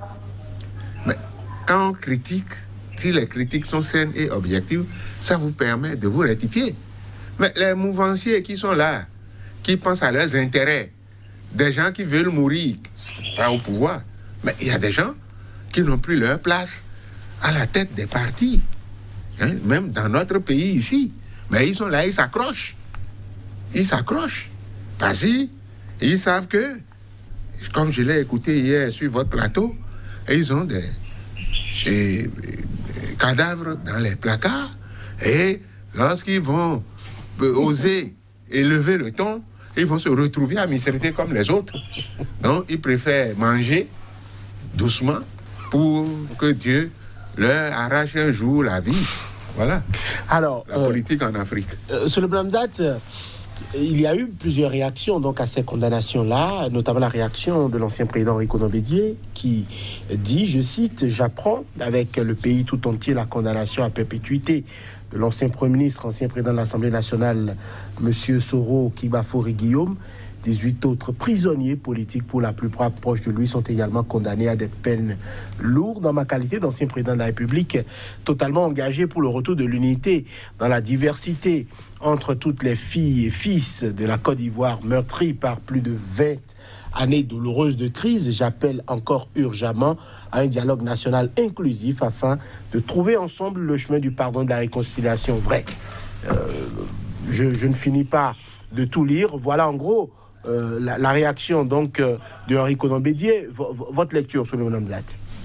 Mais quand on critique, si les critiques sont saines et objectives, ça vous permet de vous rectifier. Mais les mouvanciers qui sont là, qui pensent à leurs intérêts, des gens qui veulent mourir, pas au pouvoir, mais il y a des gens qui n'ont plus leur place à la tête des partis, hein, même dans notre pays ici. Mais ils sont là, ils s'accrochent. Ils s'accrochent. Parce qu'ils savent que, comme je l'ai écouté hier sur votre plateau, ils ont des, des, des cadavres dans les placards. Et lorsqu'ils vont oser élever le ton, ils vont se retrouver à misériter comme les autres. Donc, ils préfèrent manger doucement pour que Dieu leur arrache un jour la vie. Voilà. Alors, la politique euh, en Afrique. Euh, sur le Blamdat, euh, il y a eu plusieurs réactions donc, à ces condamnations-là, notamment la réaction de l'ancien président Henri Konan Bédié, qui dit, je cite, « J'apprends avec le pays tout entier la condamnation à perpétuité de l'ancien Premier ministre, ancien président de l'Assemblée nationale, M. Soro Kibafori Guillaume. dix-huit autres prisonniers politiques, pour la plupart proches de lui, sont également condamnés à des peines lourdes. Dans ma qualité d'ancien président de la République, totalement engagé pour le retour de l'unité dans la diversité entre toutes les filles et fils de la Côte d'Ivoire, meurtris par plus de vingt années douloureuses de crise, j'appelle encore urgemment à un dialogue national inclusif afin de trouver ensemble le chemin du pardon et de la réconciliation vraie. Euh, je, je ne finis pas de tout lire. Voilà en gros euh, la, la réaction donc euh, de Henri Konan Bédié. V votre lecture sur le Blamdat.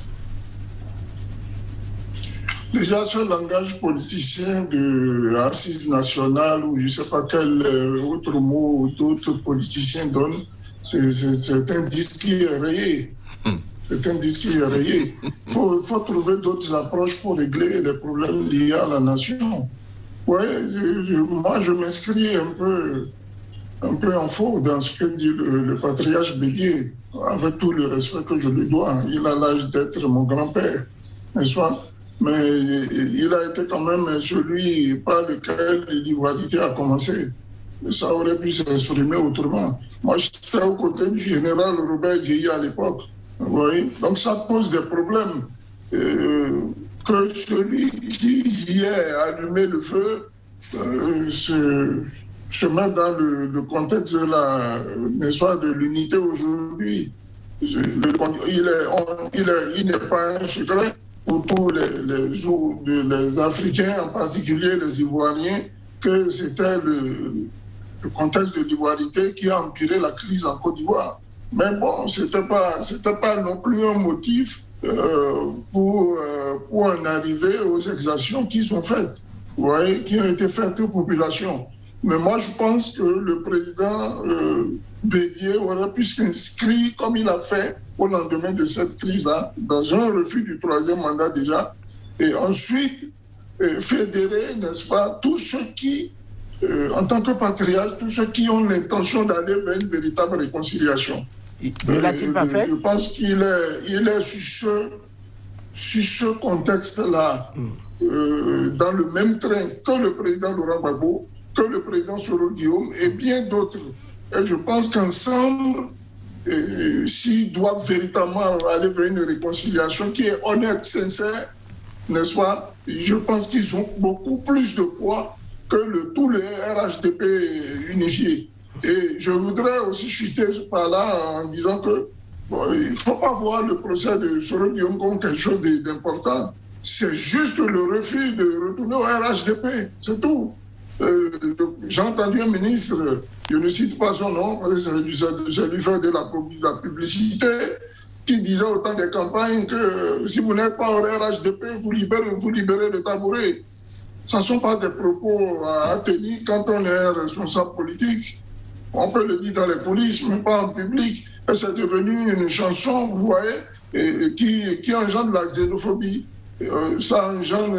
Déjà, ce langage politicien de l'Assise nationale, ou je ne sais pas quel autre mot d'autres politiciens donnent, c'est, c'est, c'est un disque qui est rayé. Mm. C'est un disque qui est rayé. Il faut, faut trouver d'autres approches pour régler les problèmes liés à la nation. Ouais, je, je, moi, je m'inscris un peu, un peu en faux dans ce que dit le, le patriarche Bédié, avec tout le respect que je lui dois. Il a l'âge d'être mon grand-père, n'est-ce pas? Mais il a été quand même celui par lequel l'ivoirité a commencé. Ça aurait pu s'exprimer autrement. Moi, j'étais aux côtés du général Robert Djeyi à l'époque. Vous voyez? Donc ça pose des problèmes. Euh, que celui qui y est allumé le feu euh, se, se met dans le, le contexte de la, n'est-ce pas, de l'unité aujourd'hui. Il est, on, il est, il n'est pas un secret pour tous les, les, les Africains, en particulier les Ivoiriens, que c'était le, le contexte de l'ivoirité qui a empiré la crise en Côte d'Ivoire. Mais bon, ce n'était pas, c'était pas non plus un motif euh, pour, euh, pour en arriver aux exactions qui sont faites, vous voyez, qui ont été faites aux populations. Mais moi, je pense que le président euh, Bédié aurait pu s'inscrire, comme il a fait au lendemain de cette crise-là, dans un refus du troisième mandat déjà, et ensuite euh, fédérer, n'est-ce pas, tous ceux qui, euh, en tant que patriarche, tous ceux qui ont l'intention d'aller vers une véritable réconciliation. Ne l'a-t-il pas fait? Je pense qu'il est, il est sur ce, sur ce contexte-là, mm. euh, dans le même train que le président Laurent Gbagbo, que le président Soro Guillaume et bien d'autres. Et je pense qu'ensemble, euh, s'ils doivent véritablement aller vers une réconciliation qui est honnête, sincère, n'est-ce pas? Je pense qu'ils ont beaucoup plus de poids que le, tous les R H D P unifiés. Et je voudrais aussi chuter par là en disant que bon, il ne faut pas voir le procès de Soro Guillaume comme quelque chose d'important. C'est juste le refus de retourner au R H D P, c'est tout. Euh, j'ai entendu un ministre, je ne cite pas son nom, parce que c'est lui faire de la, de la publicité, qui disait au temps des campagnes que si vous n'êtes pas au R H D P, vous libérez, vous libérez le tabouret. Ce ne sont pas des propos à tenir quand on est un responsable politique. On peut le dire dans les polices, mais pas en public. Et c'est devenu une chanson, vous voyez, et, et qui, qui engendre la xénophobie. Euh, ça engendre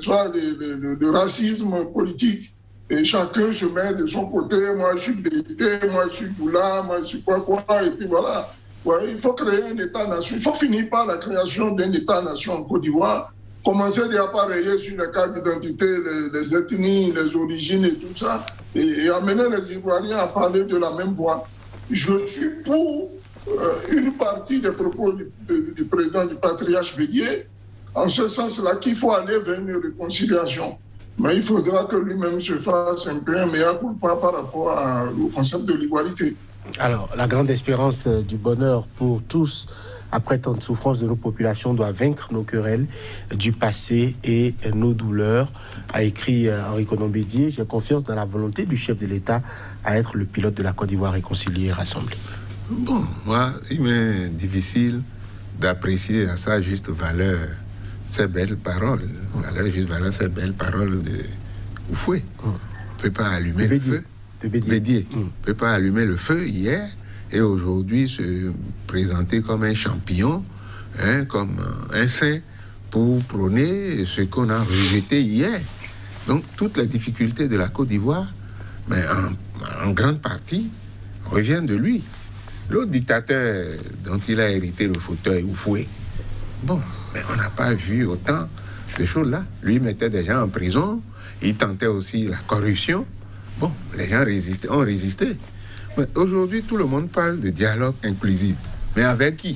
le racisme politique. Et chacun se met de son côté. Moi, je suis député, moi, je suis Doula, moi, je suis quoi, quoi. Et puis voilà. Ouais, il faut créer un État-nation. Il faut finir par la création d'un État-nation en Côte d'Ivoire. Commencer déjà par rayer sur les cartes d'identité, les, les ethnies, les origines et tout ça. Et, et amener les Ivoiriens à parler de la même voix. Je suis pour euh, une partie des propos du, du, du président du patriarche Bédié, en ce sens-là qu'il faut aller vers une réconciliation. Mais il faudra que lui-même se fasse un peu un mea culpa par rapport à, au concept de l'igualité. Alors, la grande espérance du bonheur pour tous, après tant de souffrances de nos populations, doit vaincre nos querelles du passé et nos douleurs, a écrit Henri Konan Bédié. J'ai confiance dans la volonté du chef de l'État à être le pilote de la Côte d'Ivoire réconciliée et rassemblée. Bon, moi, il m'est difficile d'apprécier à sa juste valeur ces belles paroles. Mmh. À la juste valeur, ces belles paroles de Oufoué. Mmh. On ne peut pas allumer le feu. De Bédié. Bédié. Mmh. On ne peut pas allumer le feu hier et aujourd'hui se présenter comme un champion, hein, comme un saint pour prôner ce qu'on a rejeté hier. Donc, toutes les difficultés de la Côte d'Ivoire, mais en, en grande partie, reviennent de lui. L'autre dictateur dont il a hérité le fauteuil, Oufoué, bon, mais on n'a pas vu autant de choses là. Lui mettait des gens en prison, il tentait aussi la corruption. Bon, les gens résistaient, ont résisté. Mais aujourd'hui, tout le monde parle de dialogue inclusif. Mais avec qui?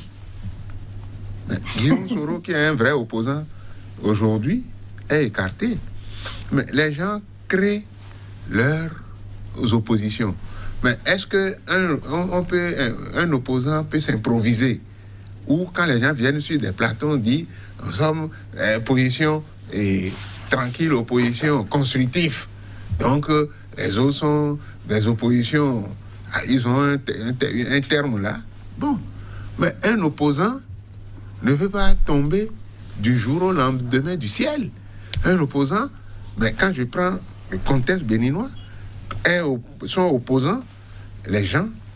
Guillaume Soro, qui est un vrai opposant, aujourd'hui, est écarté. Mais les gens créent leurs oppositions. Mais est-ce qu'un on, on peut, un, un opposant peut s'improviser? Ou quand les gens viennent sur des plateaux, on dit nous sommes euh, position et tranquille, opposition constructive. Donc euh, les autres sont des oppositions, ah, ils ont un, un, un terme là. Bon, mais un opposant ne peut pas tomber du jour au lendemain du ciel. Un opposant, mais quand je prends le contexte béninois, est, sont opposants les gens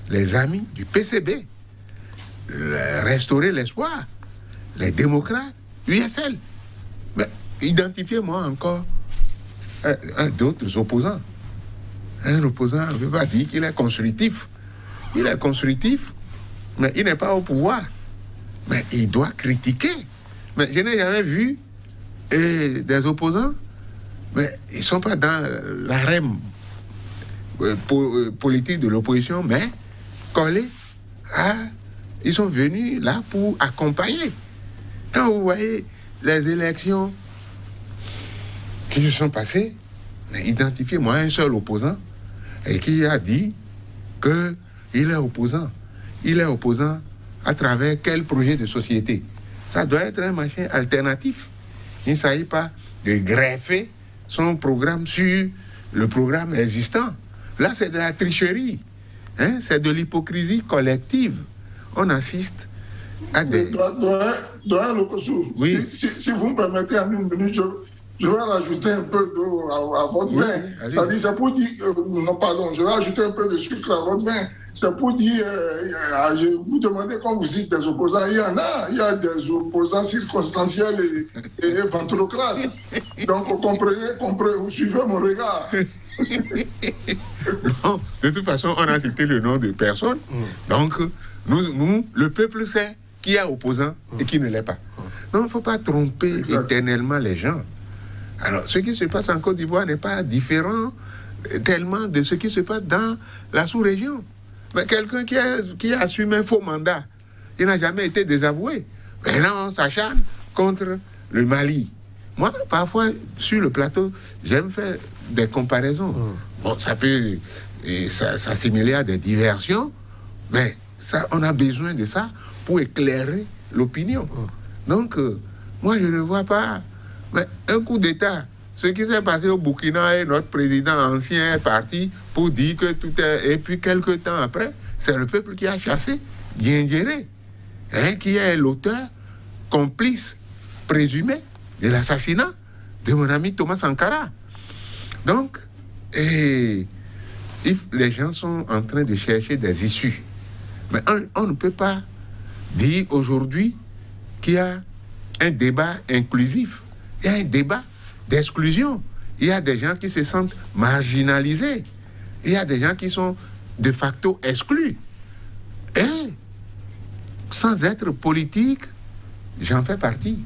les amis du P C B, Restaurer l'Espoir, les démocrates, U S L. Mais identifiez-moi encore un, un d'autres opposants. Un opposant ne veut pas dire qu'il est constructif. Il est constructif, mais il n'est pas au pouvoir. Mais il doit critiquer. Mais je n'ai jamais vu et des opposants, mais ils ne sont pas dans l'arème euh, po euh, politique de l'opposition, mais collés à... Ils sont venus là pour accompagner. Quand vous voyez les élections qui se sont passées, identifiez-moi un seul opposant et qui a dit qu'il est opposant. Il est opposant à travers quel projet de société? Ça doit être un machin alternatif. Il ne s'agit pas de greffer son programme sur le programme existant. Là, c'est de la tricherie. Hein? C'est de l'hypocrisie collective. On assiste à des... Doyen Lokossou, oui. si, si, si vous me permettez en une minute, je, je vais rajouter un peu d'eau à, à votre oui, vin. C'est-à-dire, c'est pour dire... Euh, non, pardon, je vais ajouter un peu de sucre à votre vin. C'est pour dire... Euh, je vous demandez, quand vous dites des opposants, il y en a. Il y a des opposants circonstanciels et, et ventrocrates. Donc, vous comprenez, comprenez, vous suivez mon regard. Non, de toute façon, on a cité le nom de personne. Mm. Donc... Nous, nous, le peuple sait qui est opposant et qui ne l'est pas. Donc, il ne faut pas tromper exact. éternellement les gens. Alors, ce qui se passe en Côte d'Ivoire n'est pas différent tellement de ce qui se passe dans la sous-région. Mais quelqu'un qui a, qui a assumé un faux mandat, il n'a jamais été désavoué. Maintenant, on s'acharne contre le Mali. Moi, parfois, sur le plateau, j'aime faire des comparaisons. Mmh. Bon, ça peut s'assimiler à des diversions, mais... Ça, on a besoin de ça pour éclairer l'opinion. Donc, euh, moi, je ne vois pas... Mais un coup d'État, ce qui s'est passé au Burkina, et notre président ancien est parti pour dire que tout est... Et puis, quelques temps après, c'est le peuple qui a chassé Diendéré, hein, qui est l'auteur complice présumé de l'assassinat de mon ami Thomas Sankara. Donc, et, les gens sont en train de chercher des issues. Mais on, on ne peut pas dire aujourd'hui qu'il y a un débat inclusif. Il y a un débat d'exclusion. Il y a des gens qui se sentent marginalisés. Il y a des gens qui sont de facto exclus. Et sans être politique, j'en fais partie.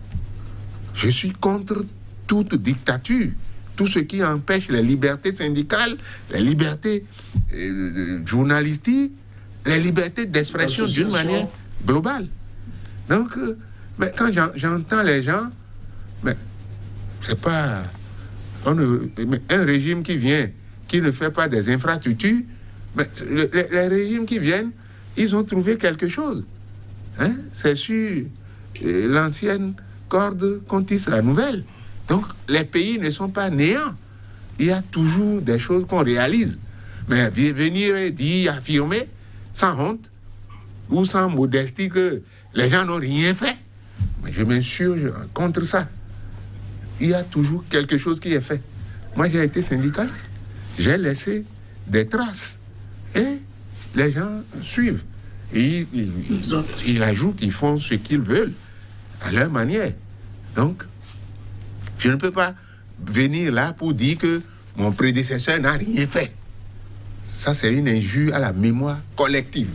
Je suis contre toute dictature. Tout ce qui empêche les libertés syndicales, les libertés euh, journalistiques, les libertés d'expression d'une manière globale. Donc, euh, mais quand j'entends les gens, mais c'est pas... On ne, mais un régime qui vient, qui ne fait pas des infrastructures, mais les, les régimes qui viennent, ils ont trouvé quelque chose. Hein? C'est sur euh, l'ancienne corde qu'on tisse la nouvelle. Donc, les pays ne sont pas néants. Il y a toujours des choses qu'on réalise. Mais venir dire, affirmer, sans honte ou sans modestie que les gens n'ont rien fait. Mais je m'insurge contre ça. Il y a toujours quelque chose qui est fait. Moi, j'ai été syndicaliste. J'ai laissé des traces. Et les gens suivent. Et ils, ils, ils ajoutent, ils font ce qu'ils veulent à leur manière. Donc, je ne peux pas venir là pour dire que mon prédécesseur n'a rien fait. Ça, c'est une injure à la mémoire collective.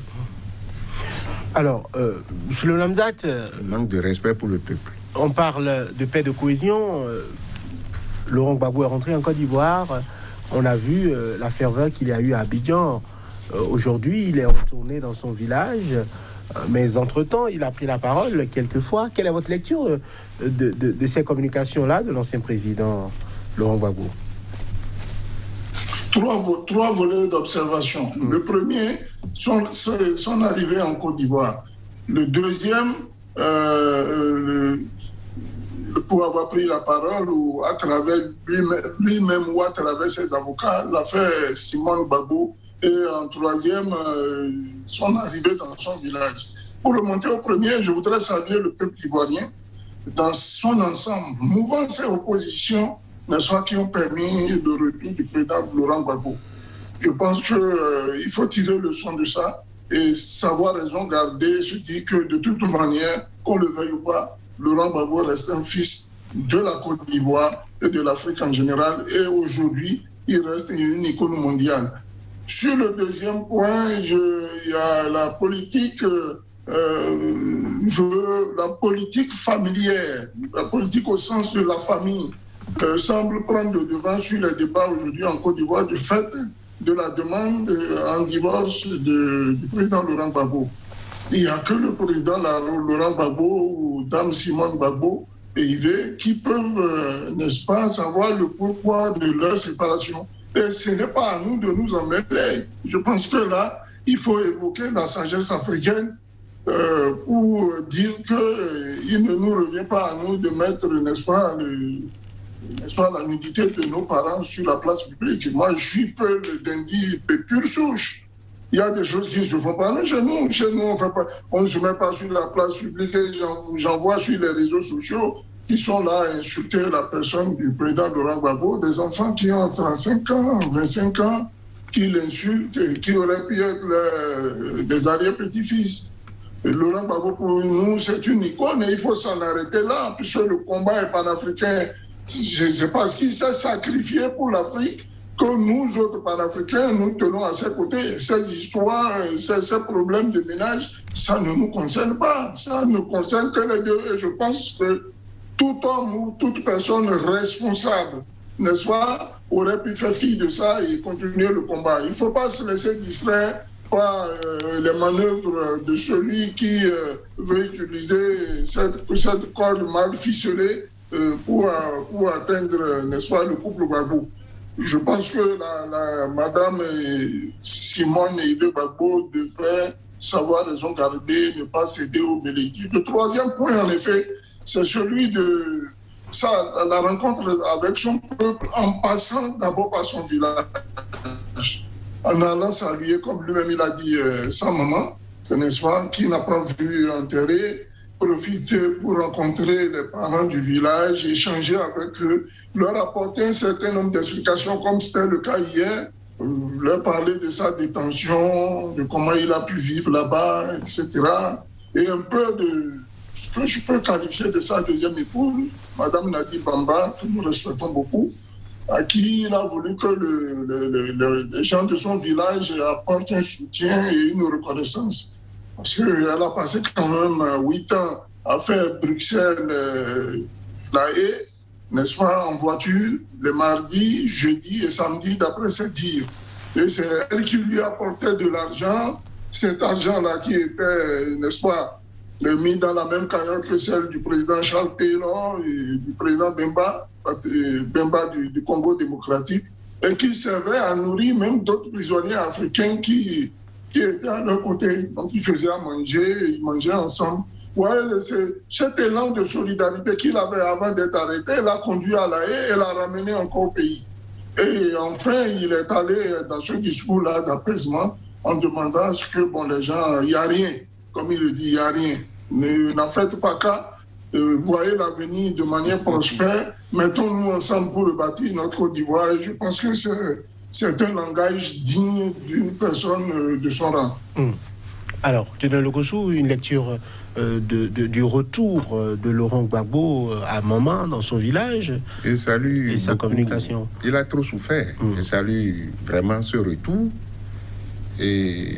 Alors, euh, M. Le Lamdat... Euh, manque de respect pour le peuple. On parle de paix, de cohésion. Euh, Laurent Gbagbo est rentré en Côte d'Ivoire. On a vu euh, la ferveur qu'il y a eu à Abidjan. Euh, Aujourd'hui, il est retourné dans son village. Euh, mais entre-temps, il a pris la parole quelques fois. Quelle est votre lecture de, de, de, de ces communications-là de l'ancien président Laurent Gbagbo? Trois, vo trois volets d'observation. Mmh. Le premier, son, son arrivée en Côte d'Ivoire. Le deuxième, euh, le, pour avoir pris la parole ou à travers lui-même ou à travers ses avocats, l'affaire Simone Gbagbo. Et en troisième, euh, son arrivée dans son village. Pour remonter au premier, je voudrais saluer le peuple ivoirien dans son ensemble, mouvance et opposition, n'est-ce pas, qui ont permis le retour du président Laurent Gbagbo. Je pense qu'il euh, faut tirer le son de ça et savoir raison garder, se dire que de toute manière, qu'on le veuille ou pas, Laurent Gbagbo reste un fils de la Côte d'Ivoire et de l'Afrique en général. Et aujourd'hui, il reste une icône mondiale. Sur le deuxième point, je, il y a la politique, euh, veut, la politique familière, la politique au sens de la famille, euh, semble prendre le devant sur les débats aujourd'hui en Côte d'Ivoire du fait de la demande en divorce de, du président Laurent Gbagbo. Il n'y a que le président Laurent Gbagbo ou Dame Simone Gbagbo et Yves qui peuvent, euh, n'est-ce pas, savoir le pourquoi de leur séparation. Et ce n'est pas à nous de nous en mêler. Je pense que là, il faut évoquer la sagesse africaine euh, pour dire qu'il euh, ne nous revient pas à nous de mettre, n'est-ce pas, le, n'est-ce pas, la nudité de nos parents sur la place publique. Moi, je suis peu le dingue pure souche. Il y a des choses qui ne se font pas. Mais chez nous, chez nous on fait pas, on ne se met pas sur la place publique. J'en vois sur les réseaux sociaux qui sont là à insulter la personne du président Laurent Gbagbo, des enfants qui ont trente-cinq ans, vingt-cinq ans, qui l'insultent et qui auraient pu être les, des arrière-petits-fils. Laurent Gbagbo, pour nous, c'est une icône et il faut s'en arrêter là, puisque le combat est panafricain. Je ne sais pas ce qu'il s'est sacrifié pour l'Afrique, que nous autres panafricains, nous tenons à ses côtés. Ces histoires, ces, ces problèmes de ménage, ça ne nous concerne pas. Ça ne concerne que les deux. Et je pense que tout homme ou toute personne responsable, n'est-ce pas, aurait pu faire fi de ça et continuer le combat. Il ne faut pas se laisser distraire par euh, les manœuvres de celui qui euh, veut utiliser cette, cette corde mal ficelée euh, pour, euh, pour atteindre, n'est-ce pas, le couple Gbagbo. Je pense que la, la Madame Simone Yves Gbagbo devrait savoir raison garder, ne pas céder au velléité. Le troisième point, en effet, c'est celui de ça, la rencontre avec son peuple en passant d'abord par son village, en allant saluer, comme lui-même il a dit, euh, sa maman, n'est-ce pas, qui n'a pas vu enterrer, profiter pour rencontrer les parents du village, échanger avec eux, leur apporter un certain nombre d'explications, comme c'était le cas hier, euh, leur parler de sa détention, de comment il a pu vivre là-bas, et cetera. Et un peu de ce que je peux qualifier de sa deuxième épouse, Madame Nadi Bamba, que nous respectons beaucoup, à qui il a voulu que le, le, le, le, les gens de son village apportent un soutien et une reconnaissance. Parce qu'elle a passé quand même huit ans à faire Bruxelles, euh, La Haye, n'est-ce pas, en voiture, les mardis, jeudis et samedis, d'après ses dires. Et c'est elle qui lui apportait de l'argent, cet argent-là qui était, n'est-ce pas, mis dans la même cagnotte que celle du président Charles Taylor et du président Bemba, Bemba du, du Congo démocratique, et qui servait à nourrir même d'autres prisonniers africains qui, qui étaient à leur côté. Donc ils faisaient à manger, ils mangeaient ensemble. Ouais, c'est cet élan de solidarité qu'il avait avant d'être arrêté l'a conduit à La Haye et l'a ramené encore au pays. Et enfin, il est allé dans ce discours-là d'apaisement en demandant à ce que bon, les gens, il n'y a rien, comme il le dit, il n'y a rien. N'en faites pas cas, euh, voyez l'avenir de manière prospère, mettons-nous ensemble pour rebâtir notre Côte d'Ivoire. Et je pense que c'est un langage digne d'une personne euh, de son rang. Mmh. Alors, Tenel Lokossou, une lecture euh, de, de, du retour euh, de Laurent Gbagbo euh, à Mama dans son village. Je salue et sa beaucoup. communication. Il a trop souffert. Mmh. Je salue vraiment ce retour. Et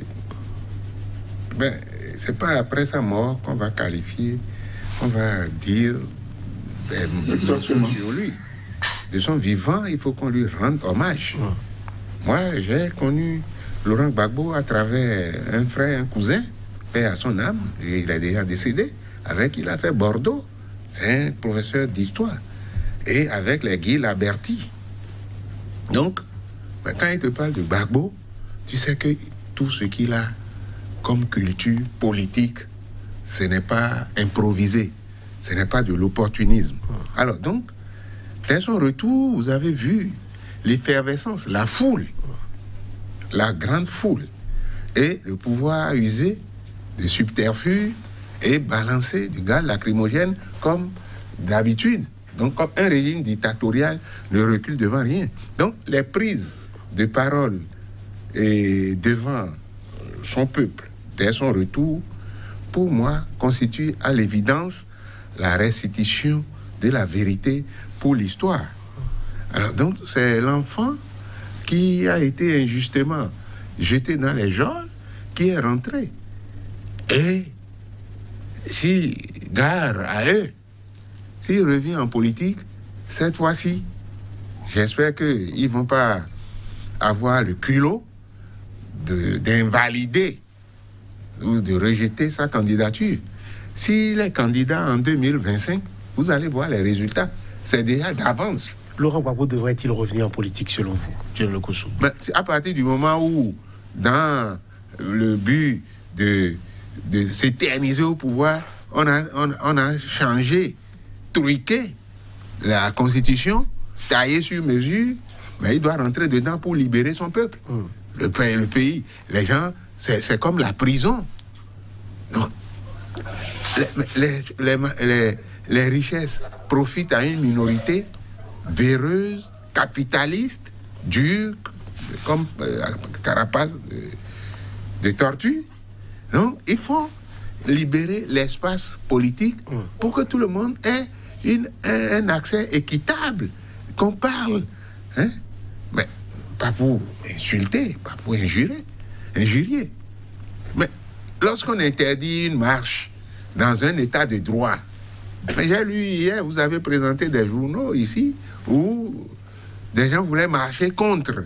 ben, c'est pas après sa mort qu'on va qualifier, qu'on va dire des choses sur lui. De son vivant, il faut qu'on lui rende hommage. Mmh. Moi, j'ai connu Laurent Gbagbo à travers un frère, un cousin, paix à son âme, et il est déjà décédé, avec qui il a fait Bordeaux. C'est un professeur d'histoire. Et avec les Guy Laberty. Donc, ben, quand il te parle de Gbagbo, tu sais que tout ce qu'il a comme culture politique, ce n'est pas improvisé, ce n'est pas de l'opportunisme. Alors donc, dès son retour, vous avez vu l'effervescence, la foule, la grande foule, et le pouvoir usé de subterfuges et balancer du gaz lacrymogène comme d'habitude. Donc, comme un régime dictatorial ne recule devant rien. Donc, les prises de parole et devant son peuple dès son retour, pour moi, constitue à l'évidence la restitution de la vérité pour l'histoire. Alors donc, c'est l'enfant qui a été injustement jeté dans les geôles qui est rentré. Et si, gare à eux, s'il revient en politique, cette fois-ci, j'espère qu'ils ne vont pas avoir le culot de, d'invalider ou de rejeter sa candidature. S'il est candidat en deux mille vingt-cinq, vous allez voir les résultats. C'est déjà d'avance. Laurent Gbagbo devrait-il revenir en politique selon vous, Pierre Lokossou? Mais à partir du moment où, dans le but de, de s'éterniser au pouvoir, on a, on, on a changé, truqué la Constitution, taillé sur mesure, mais il doit rentrer dedans pour libérer son peuple. Mm. Le, pays, le pays, les gens, c'est, c'est comme la prison. Donc, les, les, les, les richesses profitent à une minorité véreuse, capitaliste, dure, comme euh, carapace de, de tortue. Donc, il faut libérer l'espace politique pour que tout le monde ait une, un, un accès équitable, qu'on parle. Hein? Mais pas pour insulter, pas pour injurer, injurier. Mais lorsqu'on interdit une marche dans un état de droit, mais j'ai lu hier, vous avez présenté des journaux ici où des gens voulaient marcher contre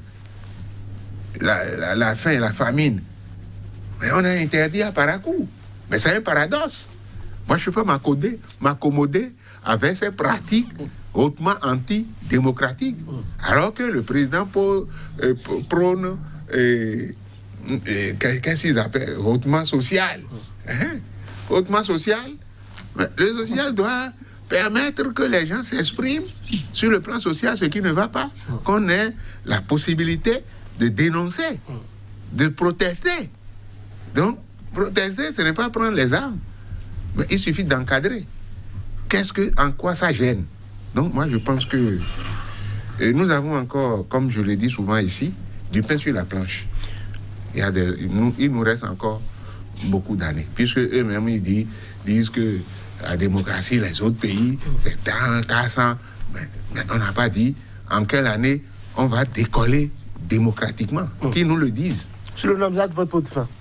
la, la, la faim et la famine. Mais on a interdit à Parakou. Mais c'est un paradoxe. Moi, je ne peux pas m'accommoder, m'accommoder avec ces pratiques hautement antidémocratiques. Alors que le président prône, euh, euh, qu'est-ce qu'ils appellent, hautement social. Hein? Hautement social. Mais le social doit permettre que les gens s'expriment sur le plan social, ce qui ne va pas, qu'on ait la possibilité de dénoncer, de protester. Donc, protester, ce n'est pas prendre les armes, mais il suffit d'encadrer. Qu'est-ce que, en quoi ça gêne? Donc, moi, je pense que et nous avons encore, comme je l'ai dit souvent ici, du pain sur la planche. Il, y a des, il, nous, il nous reste encore beaucoup d'années, puisque eux-mêmes, ils disent, disent que la démocratie, les autres pays, c'est tant, cassant. Mais, mais on n'a pas dit en quelle année on va décoller démocratiquement. Mmh. Qui nous le disent? Sur le Namzat, votre pot de fin.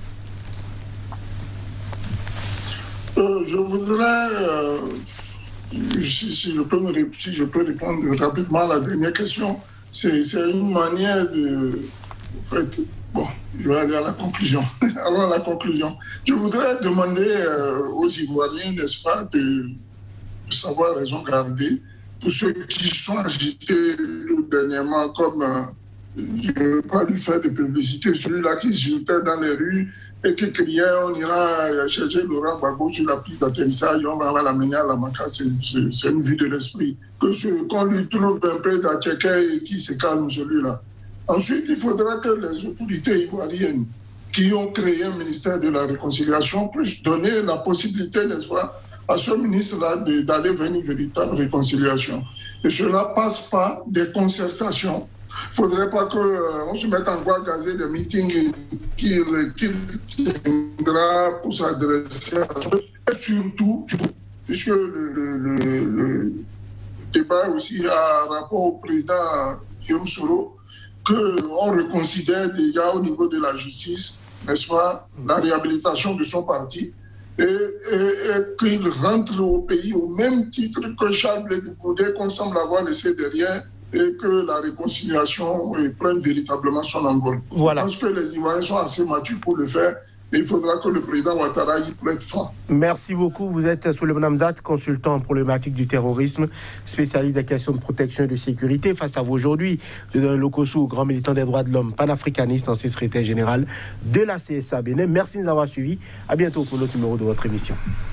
Euh, je voudrais, euh, si, si, je peux me, si je peux répondre rapidement à la dernière question, c'est, c'est une manière de... En fait, bon, je vais aller à la conclusion. Alors, à la conclusion, je voudrais demander euh, aux Ivoiriens, n'est-ce pas, de, de savoir raison garder pour ceux qui sont agités dernièrement, comme euh, je ne veux pas lui faire de publicité, celui-là qui jetait dans les rues et qui criait on ira chercher Laurent Gbagbo sur la piste d'atterrissage, on va l'amener à la Maka, c'est, c'est, c'est une vue de l'esprit. Que ce, qu'on lui trouve un peu d'attiqué et qui se calme celui-là. Ensuite, il faudra que les autorités ivoiriennes qui ont créé un ministère de la réconciliation puissent donner la possibilité, n'est-ce pas, à ce ministre-là de, d'aller vers une véritable réconciliation. Et cela passe par des concertations. Il ne faudrait pas qu'on euh, se mette en voie gazer des meetings qu'il, qu'il tiendra pour s'adresser à eux. Et surtout, puisque le, le, le, le débat aussi a rapport au président Guillaume Soro, qu'on reconsidère déjà au niveau de la justice, n'est-ce pas, la réhabilitation de son parti et, et, et qu'il rentre au pays au même titre que Charles Blé de Goudé qu'on semble avoir laissé derrière et que la réconciliation prenne véritablement son envol. Voilà. Je pense que les Ivoiriens sont assez matures pour le faire. Et il faudra que le président Ouattara y prête fin. Merci beaucoup. Vous êtes Souleymane Hamzat, consultant en problématique du terrorisme, spécialiste des questions de protection et de sécurité. Face à vous aujourd'hui, je donne Lokossou, grand militant des droits de l'homme, panafricaniste, ancien secrétaire général de la C S A Bénin. Merci de nous avoir suivis. À bientôt pour l'autre numéro de votre émission.